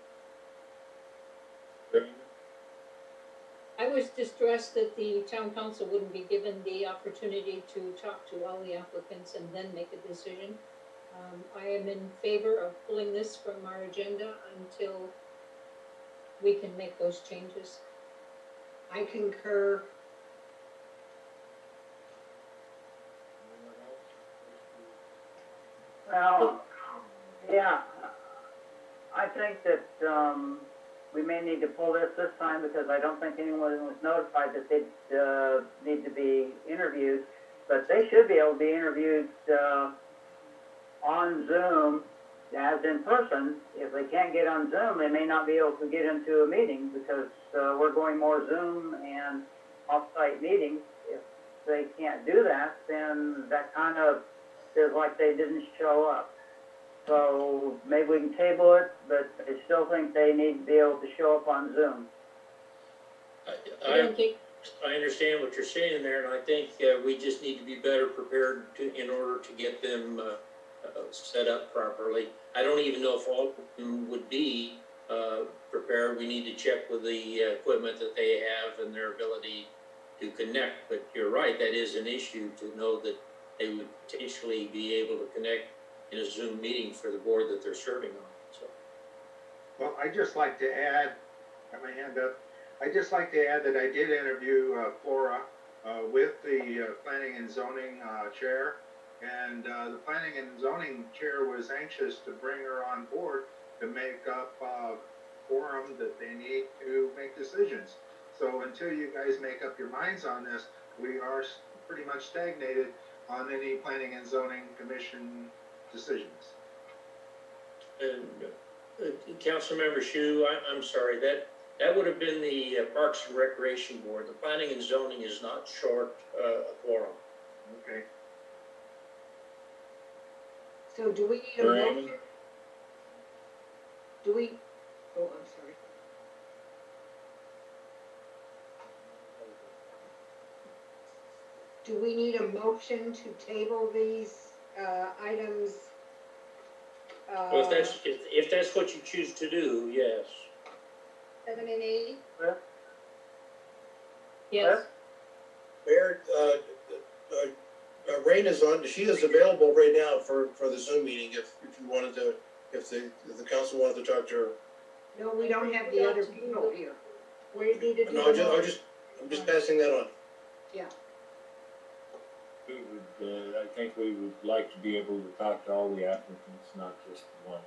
I was distressed that the town council wouldn't be given the opportunity to talk to all the applicants and then make a decision. I am in favor of pulling this from our agenda until we can make those changes. I concur. Well, yeah, I think that, we may need to pull this time because I don't think anyone was notified that they'd, need to be interviewed. But they should be able to be interviewed, on Zoom as in person. If they can't get on Zoom, they may not be able to get into a meeting because, we're going more Zoom and off-site meetings. If they can't do that, then that kind of is like they didn't show up. So maybe we can table it, but I still think they need to be able to show up on Zoom. I understand what you're saying there, and I think we just need to be better prepared in order to get them set up properly. I don't even know if all of them would be prepared. We need to check with the equipment that they have and their ability to connect. But you're right, that is an issue to know that they would potentially be able to connect in a Zoom meeting for the board that they're serving on. So, Well, I'd just like to add, got my hand up, I'd just like to add that I did interview Flora with the Planning and Zoning Chair, and the Planning and Zoning Chair was anxious to bring her on board to make up quorum that they need to make decisions. So until you guys make up your minds on this, we are pretty much stagnated on any Planning and Zoning Commission decisions. and Councilmember Shu, I'm sorry, that would have been the Parks and Recreation Board. The Planning and Zoning is not short a quorum. Okay. So do we need a motion? Do we, oh, I'm sorry. Do we need a motion to table these, items? Well, if that's what you choose to do, yes. 7 and 8. Yes, Mayor, Rain is on, she is available right now for the Zoom meeting if you wanted to, if the council wanted to talk to her. No, we don't have the other people here. we need to do. No, I'm just passing that on. Yeah. We would, I think we would like to be able to talk to all the applicants, not just one.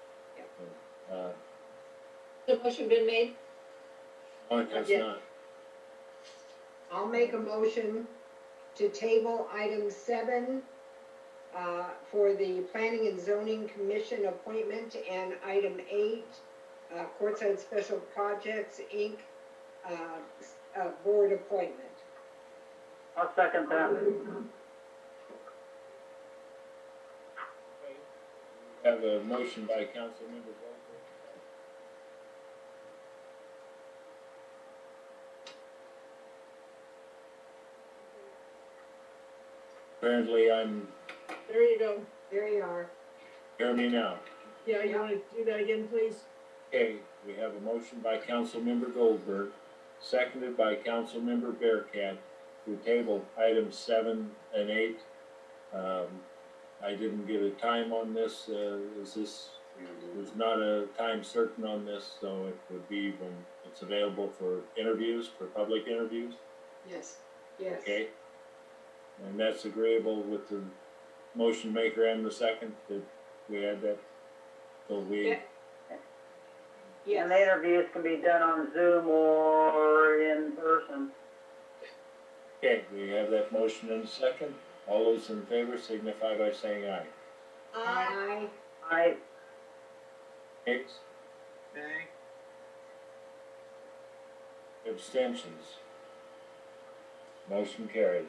The motion been made? Oh, it has Yeah. not. I'll make a motion to table item 7, for the Planning and Zoning Commission appointment, and item 8, Courtside Special Projects, Inc., board appointment. I'll second that. We have a motion by Councilmember Goldberg, Apparently I'm, There you go. There you are. hear me now. Yeah, you wanna do that again, please? Okay, we have a motion by Councilmember Goldberg, seconded by Councilmember Bearcat, to table items 7 and 8. I didn't get a time on this, there's not a time certain on this, so it would be when it's available for interviews, for public interviews, Yes. Yes. okay? And that's agreeable with the motion maker and the second, that we add that, so we. Yeah. And the interviews can be done on Zoom or in person. Okay, we have that motion in a second. All those in favor signify by saying aye. Aye. I, Hicks, Okay. abstentions. Motion carries.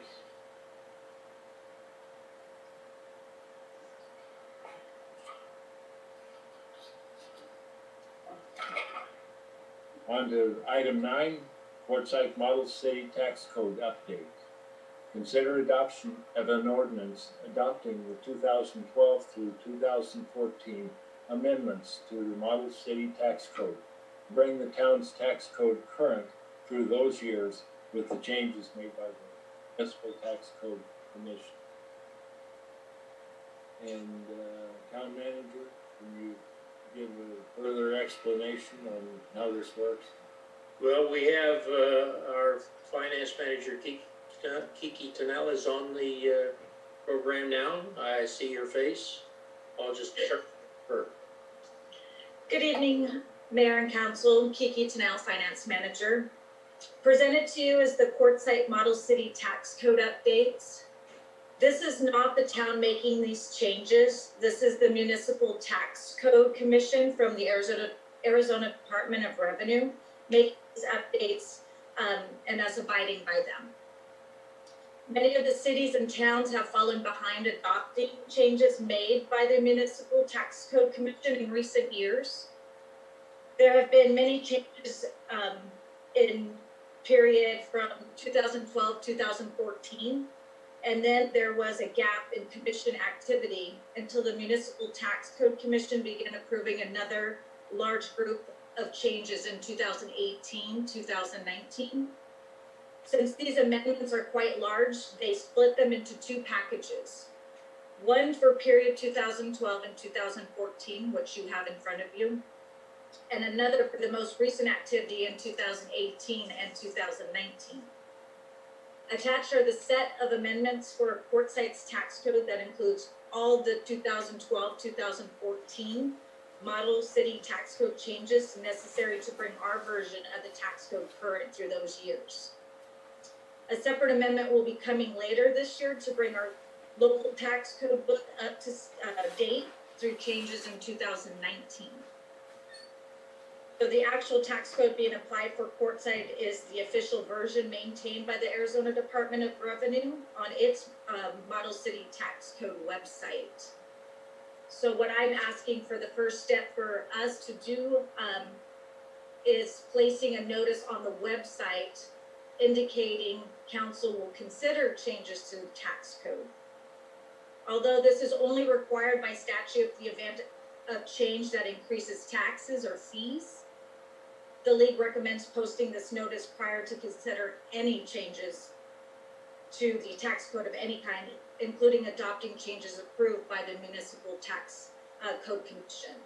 On to item 9, Quartzsite Model City Tax Code update. Consider adoption of an ordinance adopting the 2012 through 2014 amendments to the Model City Tax Code, to bring the town's tax code current through those years with the changes made by the Municipal Tax Code Commission. And Town Manager, can you give a further explanation on how this works? Well, we have, our finance manager, Kiki Tanel, is on the, program now. I see your face. I'll just check her. Good evening, Mayor and Council. Kiki Tanel, Finance Manager. Presented to you is the Quartzsite Model City Tax Code updates. This is not the town making these changes. This is the Municipal Tax Code Commission from the Arizona Department of Revenue making these updates and us abiding by them. Many of the cities and towns have fallen behind adopting changes made by the Municipal Tax Code Commission in recent years. There have been many changes in period from 2012, 2014, and then there was a gap in commission activity until the Municipal Tax Code Commission began approving another large group of changes in 2018, 2019. Since these amendments are quite large, they split them into two packages. One for period 2012 and 2014, which you have in front of you, and another for the most recent activity in 2018 and 2019. Attached are the set of amendments for Quartzsite's tax code that includes all the 2012, 2014 model city tax code changes necessary to bring our version of the tax code current through those years. A separate amendment will be coming later this year to bring our local tax code book up to date through changes in 2019. So the actual tax code being applied for Quartzsite is the official version maintained by the Arizona Department of Revenue on its Model City Tax Code website. So what I'm asking for the first step for us to do is placing a notice on the website indicating council will consider changes to the tax code. Although this is only required by statute in the event of change that increases taxes or fees, the league recommends posting this notice prior to consider any changes to the tax code of any kind, including adopting changes approved by the Municipal Tax Code Commission.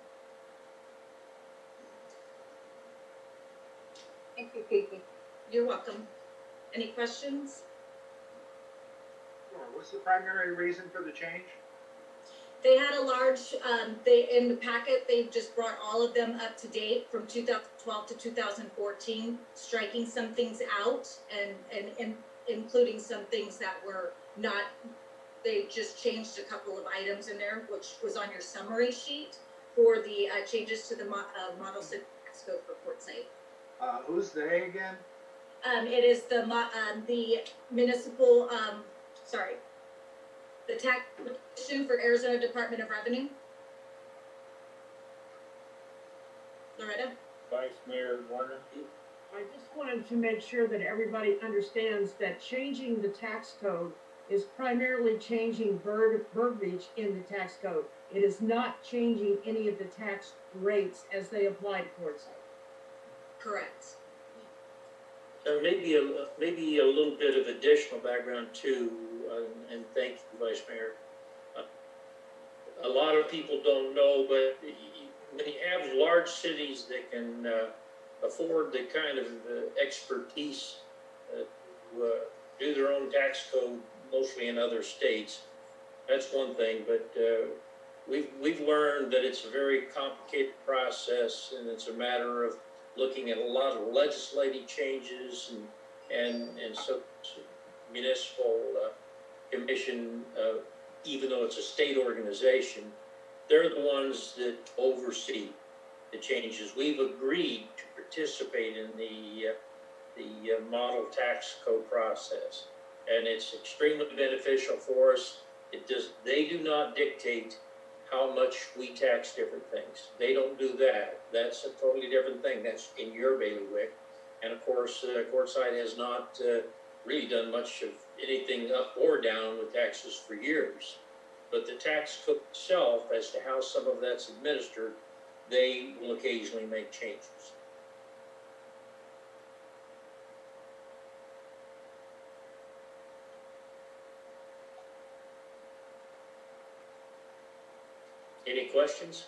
Thank you, Kiki. You're welcome. Any questions? What's the primary reason for the change? They had a large, in the packet, they just brought all of them up to date from 2012 to 2014, striking some things out and including some things that were not, they just changed a couple of items in there, which was on your summary sheet for the changes to the Model City Tax Code for Quartzsite. Who's they again? It is the municipal, the tax commission for Arizona Department of Revenue. Loretta? Vice Mayor Warner? I just wanted to make sure that everybody understands that changing the tax code is primarily changing verbiage in the tax code. It is not changing any of the tax rates as they apply to Quartzsite. Correct. Maybe a little bit of additional background too, and thank you, Vice Mayor. A lot of people don't know, but when you have large cities that can afford the kind of expertise to do their own tax code, mostly in other states, that's one thing. But we've learned that it's a very complicated process, and it's a matter of looking at a lot of legislative changes and so municipal commission, even though it's a state organization, they're the ones that oversee the changes. We've agreed to participate in the model tax code process, and it's extremely beneficial for us. They do not dictate how much we tax different things. They don't do that. That's a totally different thing. That's in your bailiwick. And of course, Quartzsite has not really done much of anything up or down with taxes for years. But the tax code itself, as to how some of that's administered, they will occasionally make changes. Any questions?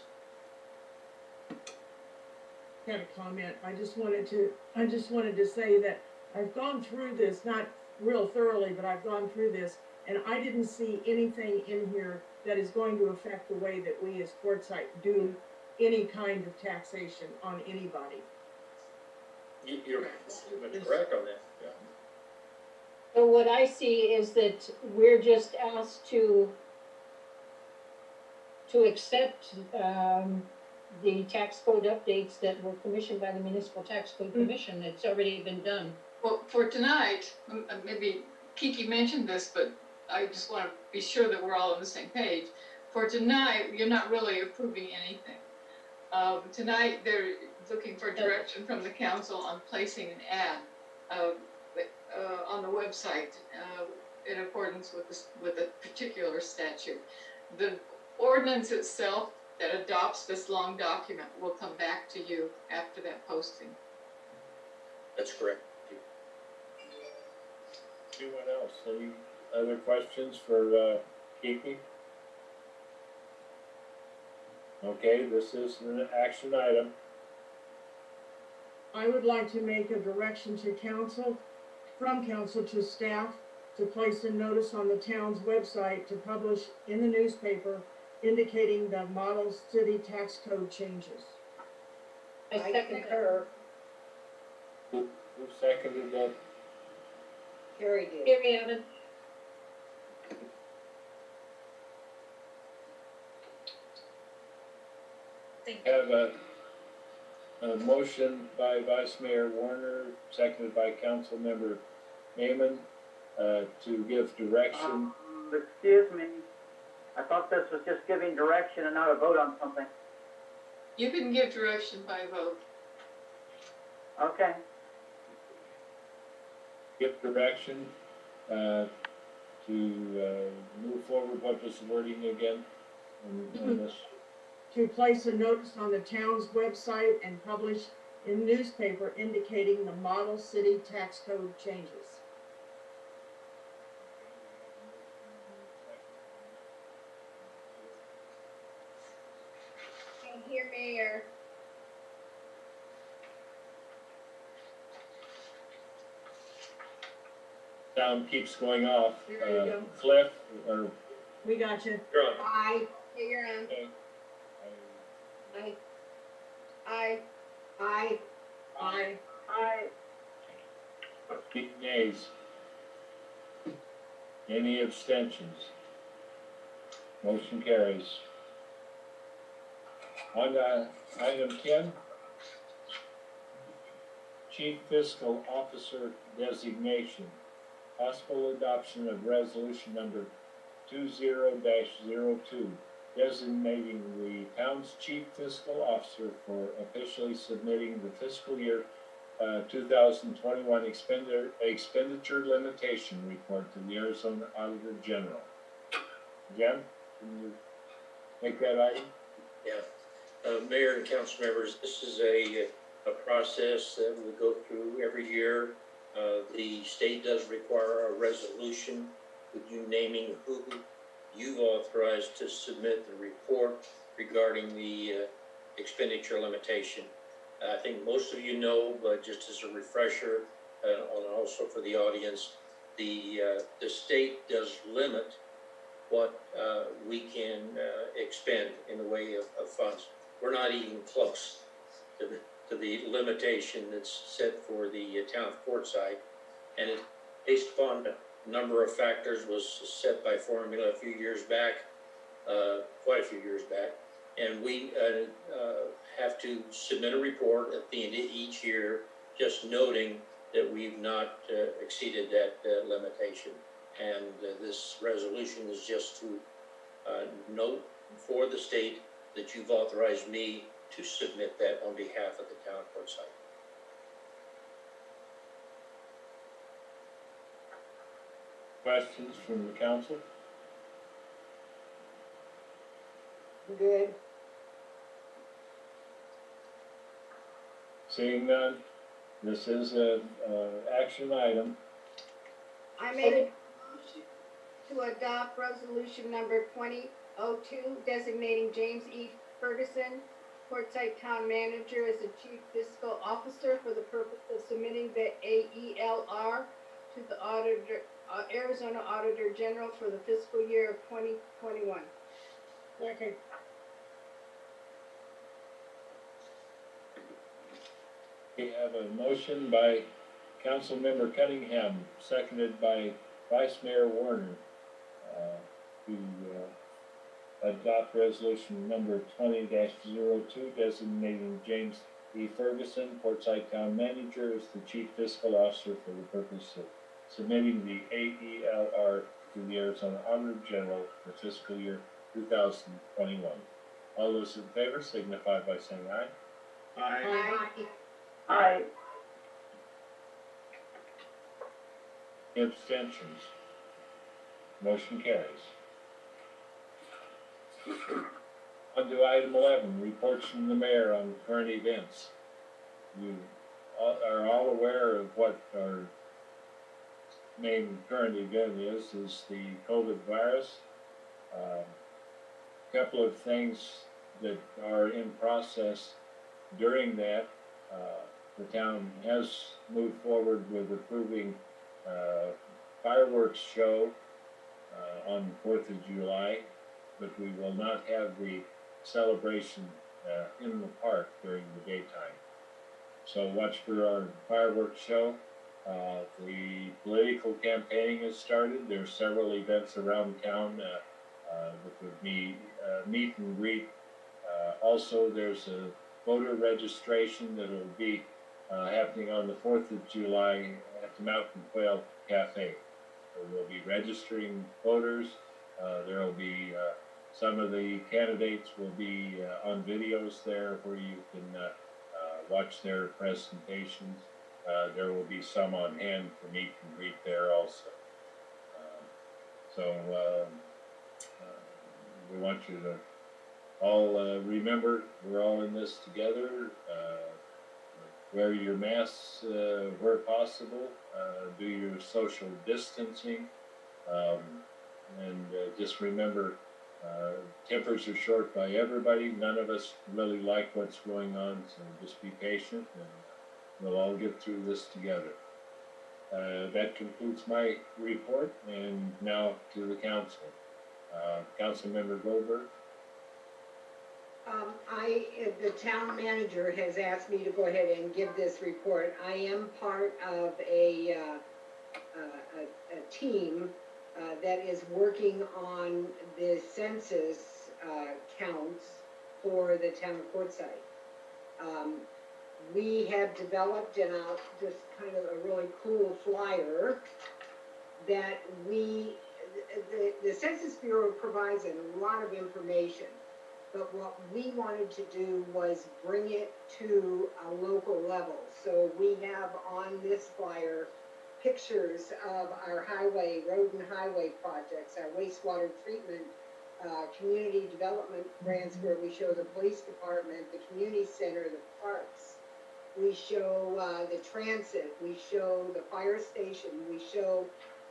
I have a comment. I just wanted to say that I've gone through this, not real thoroughly, but I've gone through this, and I didn't see anything in here that is going to affect the way that we as Quartzsite do any kind of taxation on anybody. You're correct on that. Yeah. So what I see is that we're just asked to accept the tax code updates that were commissioned by the Municipal Tax Code Commission. It's already been done. Well, for tonight, maybe Kiki mentioned this, but I just want to be sure that we're all on the same page. For tonight, you're not really approving anything. Tonight, they're looking for direction from the council on placing an ad on the website in accordance with a particular statute. The ordinance itself that adopts this long document will come back to you after that posting. That's correct. Anyone else? Any other questions for Kiki? Okay, this is an action item. I would like to make a direction to council, from council to staff, to place a notice on the town's website to publish in the newspaper indicating the model city tax code changes. I concur. Who seconded that? Carrie did. Carrie Evan. Thank you. Have a motion by Vice Mayor Warner, seconded by Council Member Naaman, to give direction. Excuse me, I thought this was just giving direction and not a vote on something. You can give direction by vote. Okay. Give direction to move forward. What was the wording again on this? To place a notice on the town's website and publish in the newspaper indicating the model city tax code changes. And here, Mayor. Sound keeps going off. There you go. Cliff, or We got you. You're on. Aye. Yeah, you're on. okay. Aye. Aye. Aye. Aye. Aye. Any nays? Any abstentions? Motion carries. On item 10, Chief Fiscal Officer Designation. Possible adoption of resolution number 20-02, designating the town's chief fiscal officer for officially submitting the fiscal year 2021 expenditure limitation report to the Arizona Auditor General. Jen, can you make that item? Yeah, Mayor and council members, this is a process that we go through every year. The state does require a resolution with you naming who you've authorized to submit the report regarding the expenditure limitation. I think most of you know, but just as a refresher, and also for the audience, the state does limit what we can expend in the way of funds. We're not even close to the limitation that's set for the town of Quartzsite, and it, based upon a number of factors, was set by formula a few years back, quite a few years back, and we have to submit a report at the end of each year, just noting that we've not exceeded that limitation. And this resolution is just to note for the state that you've authorized me to submit that on behalf of the town of Quartzsite. Questions from the council? Good. Seeing none, this is a action item. I made a motion to adopt resolution number 2002 designating James E. Ferguson, Quartzsite Town Manager, as the Chief Fiscal Officer for the purpose of submitting the AELR to the Auditor, Arizona Auditor General for the fiscal year of 2021. Second. We have a motion by Councilmember Cunningham, seconded by Vice Mayor Warner, to adopt resolution number 20-02 designating James E. Ferguson, Quartzsite Town Manager, as the Chief Fiscal Officer for the purpose of submitting the AELR to the Arizona Auditor General for fiscal year 2021. All those in favor signify by saying aye. Aye. Aye. Abstentions. Motion carries. On to item 11, reports from the mayor on current events. You are all aware of what our main current event is the COVID virus. Couple of things that are in process during that. The town has moved forward with approving fireworks show on the 4th of July, but we will not have the celebration in the park during the daytime. So watch for our fireworks show. The political campaigning has started. There are several events around town with the meet and greet. Also, there's a voter registration that will be happening on the 4th of July at the Mountain Quail Cafe. So we'll be registering voters. There will be some of the candidates will be on videos there where you can watch their presentations. There will be some on hand for meet and greet there also. We want you to all remember we're all in this together. Wear your masks where possible. Do your social distancing. And just remember, tempers are short by everybody. None of us really like what's going on, so just be patient and we'll all get through this together. That concludes my report, and now to the council. Councilmember Goldberg. The town manager has asked me to go ahead and give this report. I am part of a team that is working on the census counts for the town of Quartzsite. We have developed, and I'll just kind of a really cool flyer that the Census Bureau provides a lot of information. But what we wanted to do was bring it to a local level. So we have on this flyer pictures of our highway, road and highway projects, our wastewater treatment, community development grants where we show the police department, the community center, the parks. We show the transit, we show the fire station, we show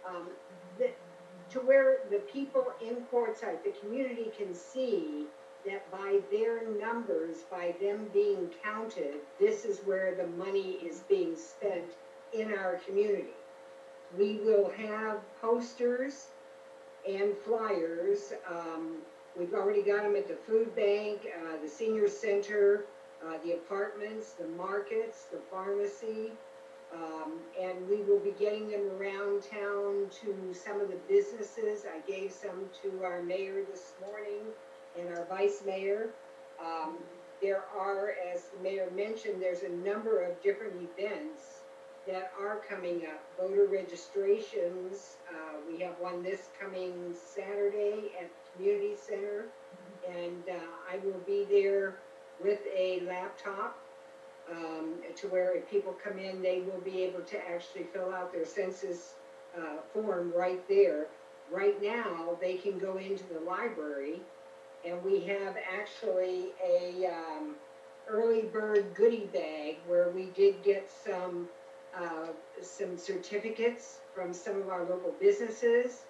to where the people in Quartzsite, the community can see that by their numbers, by them being counted, this is where the money is being spent in our community. We will have posters and flyers. We've already got them at the food bank, the senior center, the apartments, the markets, the pharmacy, and we will be getting them around town to some of the businesses. I gave some to our mayor this morning and our vice mayor. There are, as the mayor mentioned, there's a number of different events that are coming up. Voter registrations, we have one this coming Saturday at the community center, and I will be there with a laptop to where if people come in, they will be able to actually fill out their census form right there. Right now, they can go into the library, and we have actually a early bird goodie bag where we did get some certificates from some of our local businesses.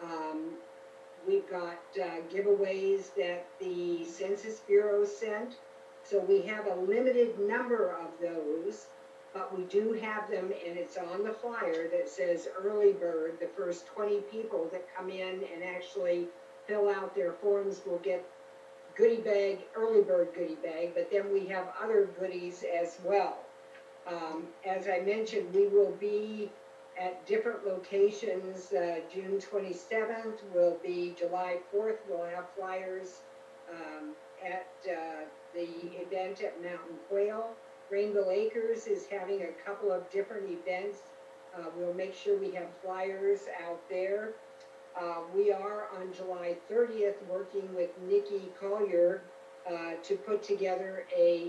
We've got giveaways that the Census Bureau sent. So we have a limited number of those, but we do have them, and it's on the flyer that says early bird. The first 20 people that come in and actually fill out their forms will get goodie bag, early bird goodie bag, but then we have other goodies as well. As I mentioned, we will be at different locations. June 27th will be July 4th. We'll have flyers at the event at Mountain Quail. Rainbow Acres is having a couple of different events. We'll make sure we have flyers out there. We are on July 30th working with Nikki Collier to put together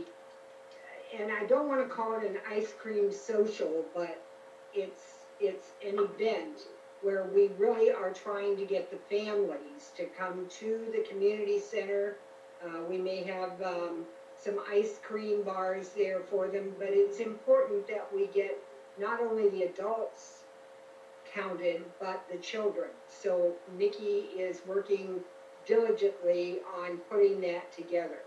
and I don't want to call it an ice cream social, but it's an event where we really are trying to get the families to come to the community center. We may have some ice cream bars there for them, but it's important that we get not only the adults counted, but the children. So Nikki is working diligently on putting that together.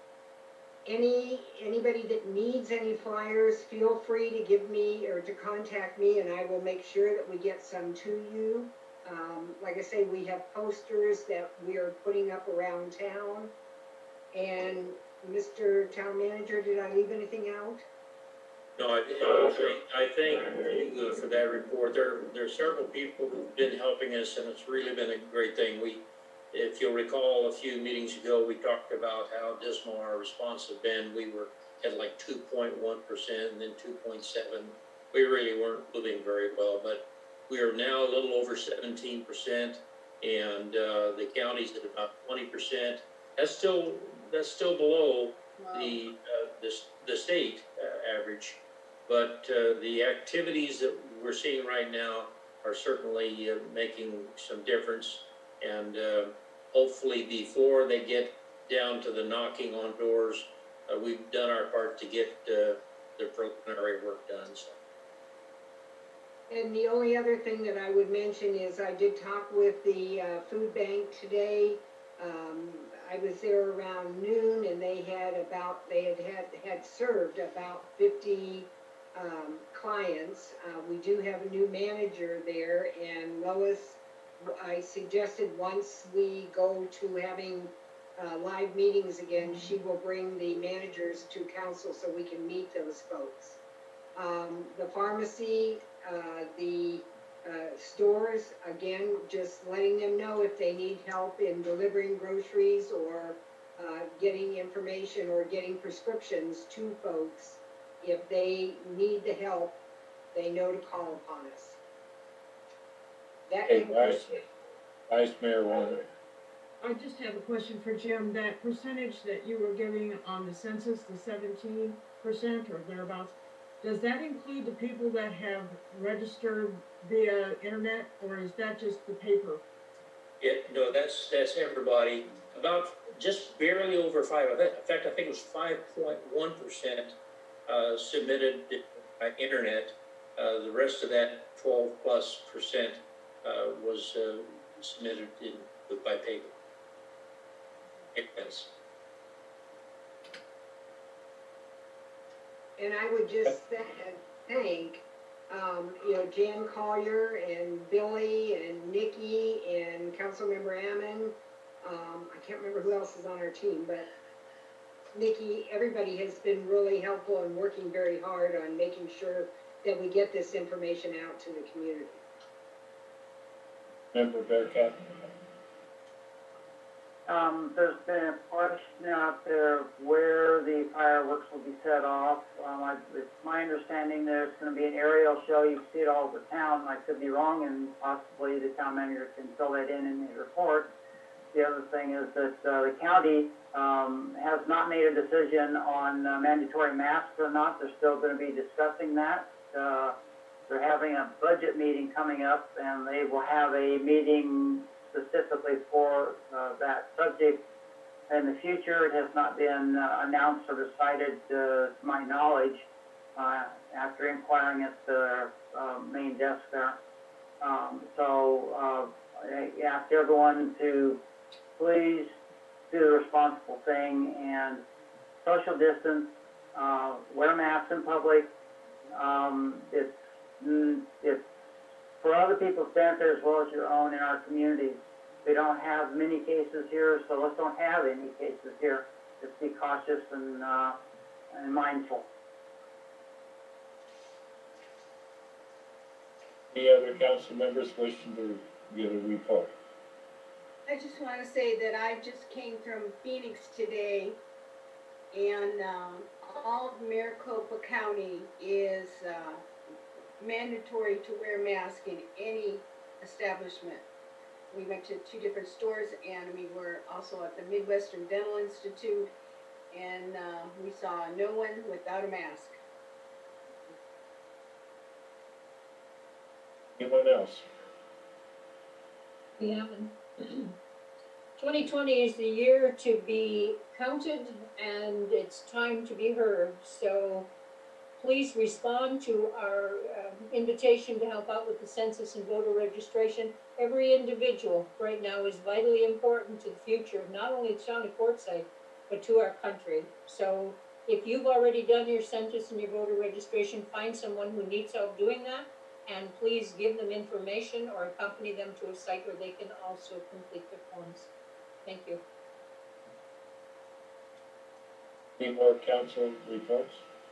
Anybody that needs any flyers, feel free to give me or to contact me, and I will make sure that we get some to you. Like I say, we have posters that we are putting up around town. And Mr. Town Manager, did I leave anything out? No, I thank you for that report. There are several people who've been helping us, and it's really been a great thing. If you'll recall, a few meetings ago, we talked about how dismal our response had been. We were at like 2.1% and then 2.7. We really weren't moving very well, but we are now a little over 17%, and the county's at about 20%. That's still below the state average, but the activities that we're seeing right now are certainly making some difference, and hopefully before they get down to the knocking on doors, we've done our part to get the preliminary work done. So. And the only other thing that I would mention is I did talk with the food bank today. I was there around noon, and they had served about 50 clients. We do have a new manager there, and Lois, I suggested once we go to having live meetings again, she will bring the managers to council so we can meet those folks. The pharmacy, the stores, again, just letting them know if they need help in delivering groceries or getting information or getting prescriptions to folks. If they need the help, they know to call upon us. That Hey, Vice Mayor, I just have a question for Jim. That percentage that you were giving on the census, the 17% or thereabouts, does that include the people that have registered via internet, or is that just the paper? No, that's everybody, about just barely over 5, in fact, I think it was 5.1%, submitted by internet. The rest of that 12+%, was, submitted by paper. Yes. And I would just thank, Jan Collier and Billy and Nikki and Councilmember Ammon. I can't remember who else is on our team, but Nikki, everybody has been really helpful and working very hard on making sure that we get this information out to the community. Member Bearcat? There's been a question out there where the fireworks will be set off. It's my understanding there's going to be an aerial show. You see it all over town. I could be wrong, and possibly the town manager can fill that in his report. The other thing is that the county has not made a decision on mandatory masks or not. They're still going to be discussing that. They're having a budget meeting coming up, and they will have a meeting specifically for that subject in the future. It has not been announced or decided to my knowledge after inquiring at the main desk there. I asked everyone to please do the responsible thing and social distance, wear masks in public. It's for other people's benefit as well as your own in our communities. We don't have many cases here, so let's don't have any cases here. Just be cautious and mindful. Any other council members wishing to give a report? I just want to say that I just came from Phoenix today, and all of Maricopa County is mandatory to wear masks in any establishment. We went to 2 different stores, and we were also at the Midwestern Dental Institute, and we saw no one without a mask. Anyone else? We haven't. 2020 is the year to be counted, and it's time to be heard. So please respond to our invitation to help out with the census and voter registration. Every individual right now is vitally important to the future of not only the town of Quartzsite, but to our country. So if you've already done your census and your voter registration, find someone who needs help doing that, and please give them information or accompany them to a site where they can also complete their forms. Thank you. Any more council reports?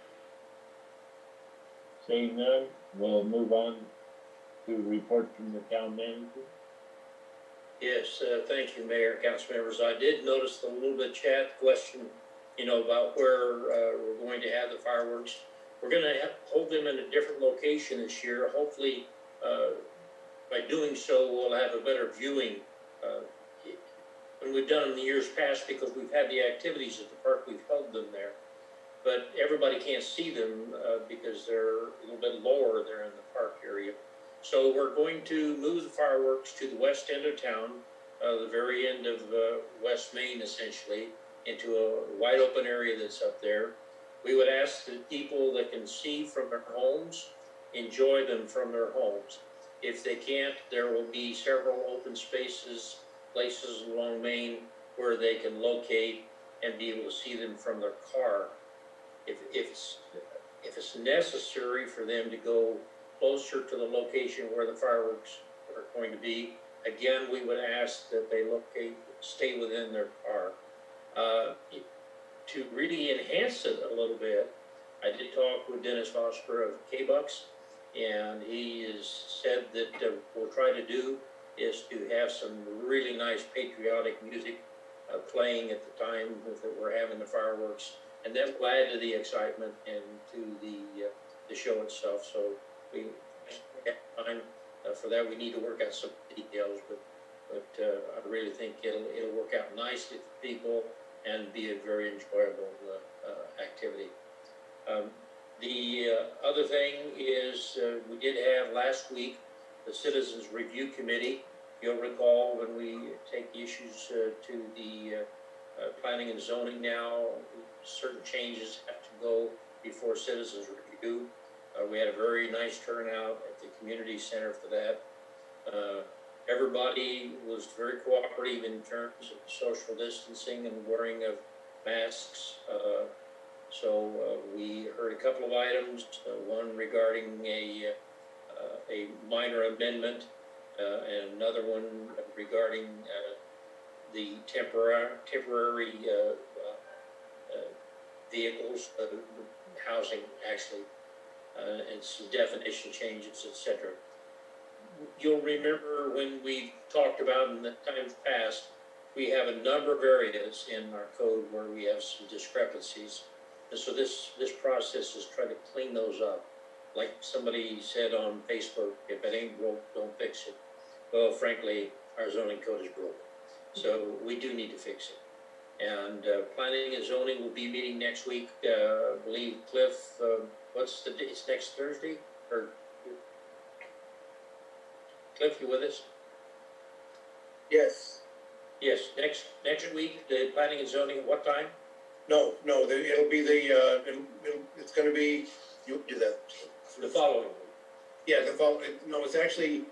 Seeing none, we'll move on to report from the town manager. Yes, thank you, Mayor, council members. I did notice a little bit chat question, about where we're going to have the fireworks. We're going to hold them in a different location this year. Hopefully, by doing so, we'll have a better viewing than we've done in the years past, because we've had the activities at the park. We've held them there. But everybody can't see them because they're a little bit lower there in the park area. So we're going to move the fireworks to the west end of town, the very end of West Main, essentially, into a wide open area that's up there. We would ask the people that can see from their homes, enjoy them from their homes. If they can't, there will be several open spaces, places along Main where they can locate and be able to see them from their car. If it's necessary for them to go closer to the location where the fireworks are going to be, again, we would ask that they stay within their car. To really enhance it a little bit, I did talk with Dennis Vosper of K-Bucks, and he has said that what we'll try to do is to have some really nice patriotic music playing at the time that we're having the fireworks, and that will add to the excitement and to the show itself. So we have time for that. We need to work out some details, but I really think it'll work out nicely for people and be a very enjoyable activity. The other thing is we did have last week the Citizens Review Committee. You'll recall when we take the issues to the planning and zoning now, certain changes have to go before Citizens Review. We had a very nice turnout at the community center for that. Everybody was very cooperative in terms of social distancing and wearing of masks. So we heard a couple of items, one regarding a minor amendment, and another one regarding the temporary vehicles, housing actually, and some definition changes, etc. You'll remember when we talked about in the times past, we have a number of areas in our code where we have some discrepancies. And so this process is trying to clean those up. Like somebody said on Facebook, if it ain't broke, don't fix it. Well, frankly, our zoning code is broken. So we do need to fix it. And planning and zoning will be meeting next week. I believe Cliff, what's the date? It's next Thursday? Or Cliff, you with us? Yes. Yes, next week, the planning and zoning, at what time? No, it'll be it's gonna be, you do that. The following. Yeah, the following, no, it's actually,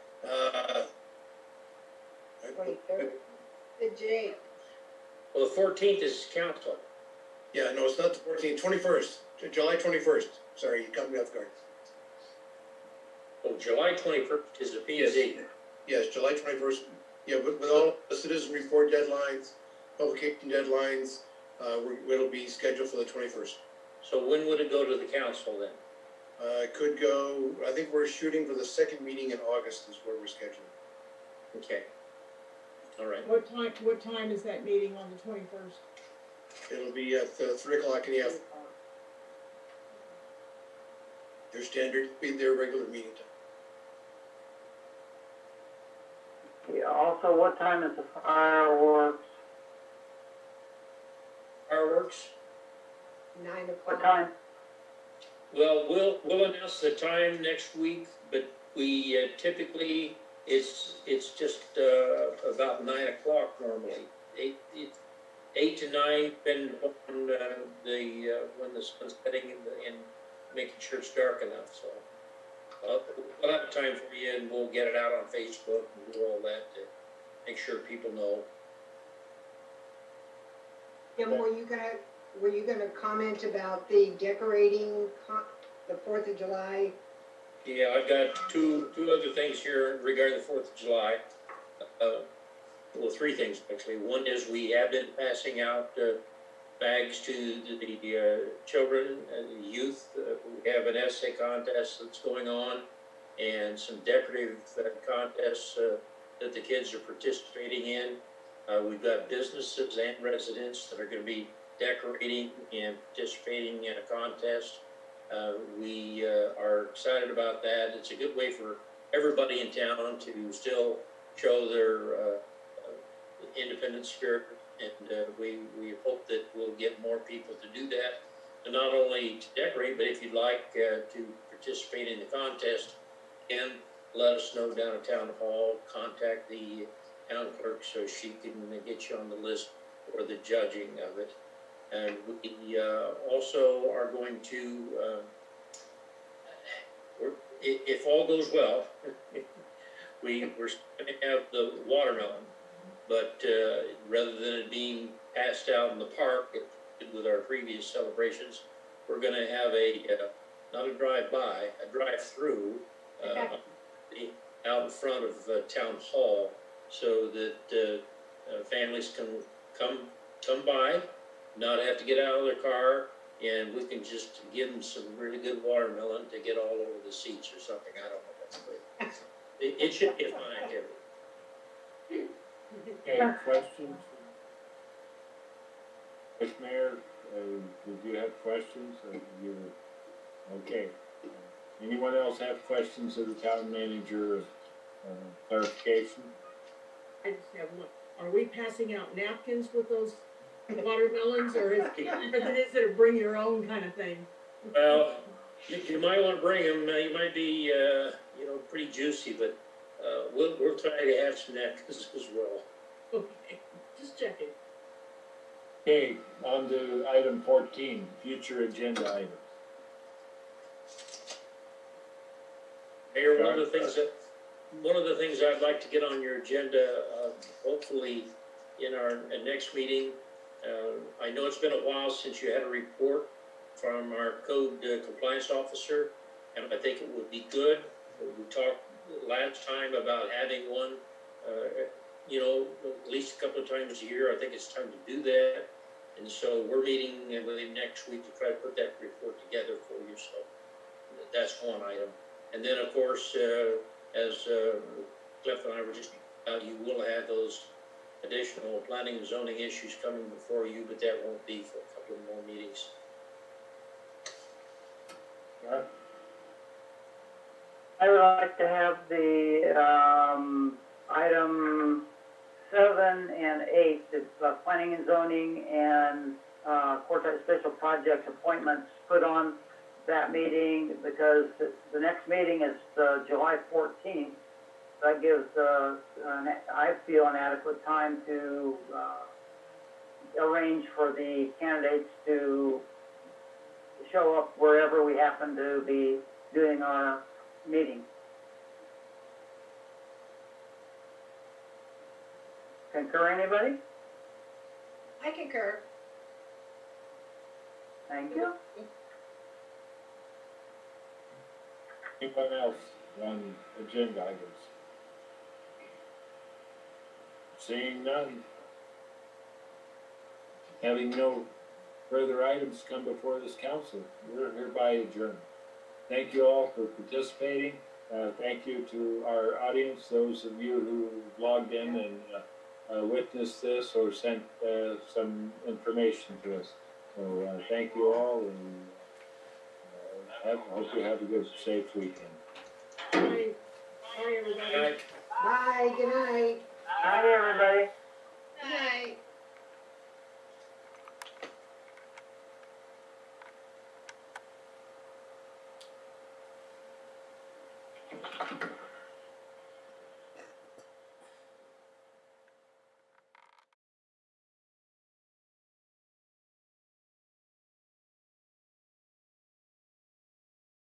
23rd. The J. Well, the 14th is council. yeah, no, it's not the 14th, 21st, July 21st. Sorry, you caught me off guard. Oh, July 21st is the P&Z. Yes, July 21st. Yeah, with all the citizen report deadlines, publication deadlines, it'll be scheduled for the 21st. So when would it go to the council then? It could go, I think we're shooting for the second meeting in August is where we're scheduling. Okay. All right. What time is that meeting on the 21st? It'll be at 3 o'clock in the afternoon. Their standard, their regular meeting time. Yeah, also, what time is the fireworks? Fireworks? 9 o'clock. What time? Well, we'll announce the time next week, but we typically it's just about 9 o'clock normally. 8 to 9, depending on when the sun's setting and making sure it's dark enough. So we'll have a time for you, and we'll get it out on Facebook and do all that to make sure people know. Jim, were you gonna comment about the decorating, the 4th of July? Yeah, I've got two other things here regarding the 4th of July. Well, three things actually. One is we have been passing out bags to the children and the youth. We have an essay contest that's going on and some decorative contests that the kids are participating in. We've got businesses and residents that are going to be decorating and participating in a contest. We are excited about that. It's a good way for everybody in town to still show their independent spirit, and we hope that we'll get more people to do that, and not only to decorate, but if you'd like to participate in the contest, again, let us know down at Town Hall. Contact the town clerk so she can get you on the list for the judging of it. And we also are going to, if all goes well, we're going to have the watermelon, but rather than it being passed out in the park with our previous celebrations, we're going to have not a drive-by, a drive-through out in front of Town Hall, so that families can come by, not have to get out of their car, and we can just give them some really good watermelon to get all over the seats or something. I don't know. But it should be a fun activity. Okay, questions? Vice Mayor, did you have questions? Okay. Anyone else have questions of the town manager, clarification? I just have one. Are we passing out napkins with those watermelons, or is it a bring your own kind of thing? Well, you might wanna bring them, you might be, pretty juicy, but, we'll try to have some napkins as well. Okay, just checking. Okay, on to item 14, future agenda items. Mayor, one of the things I'd like to get on your agenda, hopefully in our next meeting, I know it's been a while since you had a report from our code compliance officer, and I think it would be good. We talked last time about having one, at least a couple of times a year. I think it's time to do that. And so we're meeting with him next week to try to put that report together for you, so that's one item. And then, of course, as Cliff and I were just about, you will have those additional planning and zoning issues coming before you, but that won't be for a couple of more meetings. I would like to have the, item 7 and 8, the planning and zoning and, Quartzsite Special Projects appointments put on that meeting, because the next meeting is, July 14th. That gives, I feel, an adequate time to, arrange for the candidates to show up wherever we happen to be doing our meeting. Concur, anybody? I concur. Thank you. Anyone else on agenda items? Seeing none. Having no further items come before this council, we're hereby adjourned. Thank you all for participating. Thank you to our audience, those of you who logged in and witnessed this or sent some information to us. So thank you all, and hope you have a good, safe weekend. Bye, everybody. Bye, good night. Hi, everybody.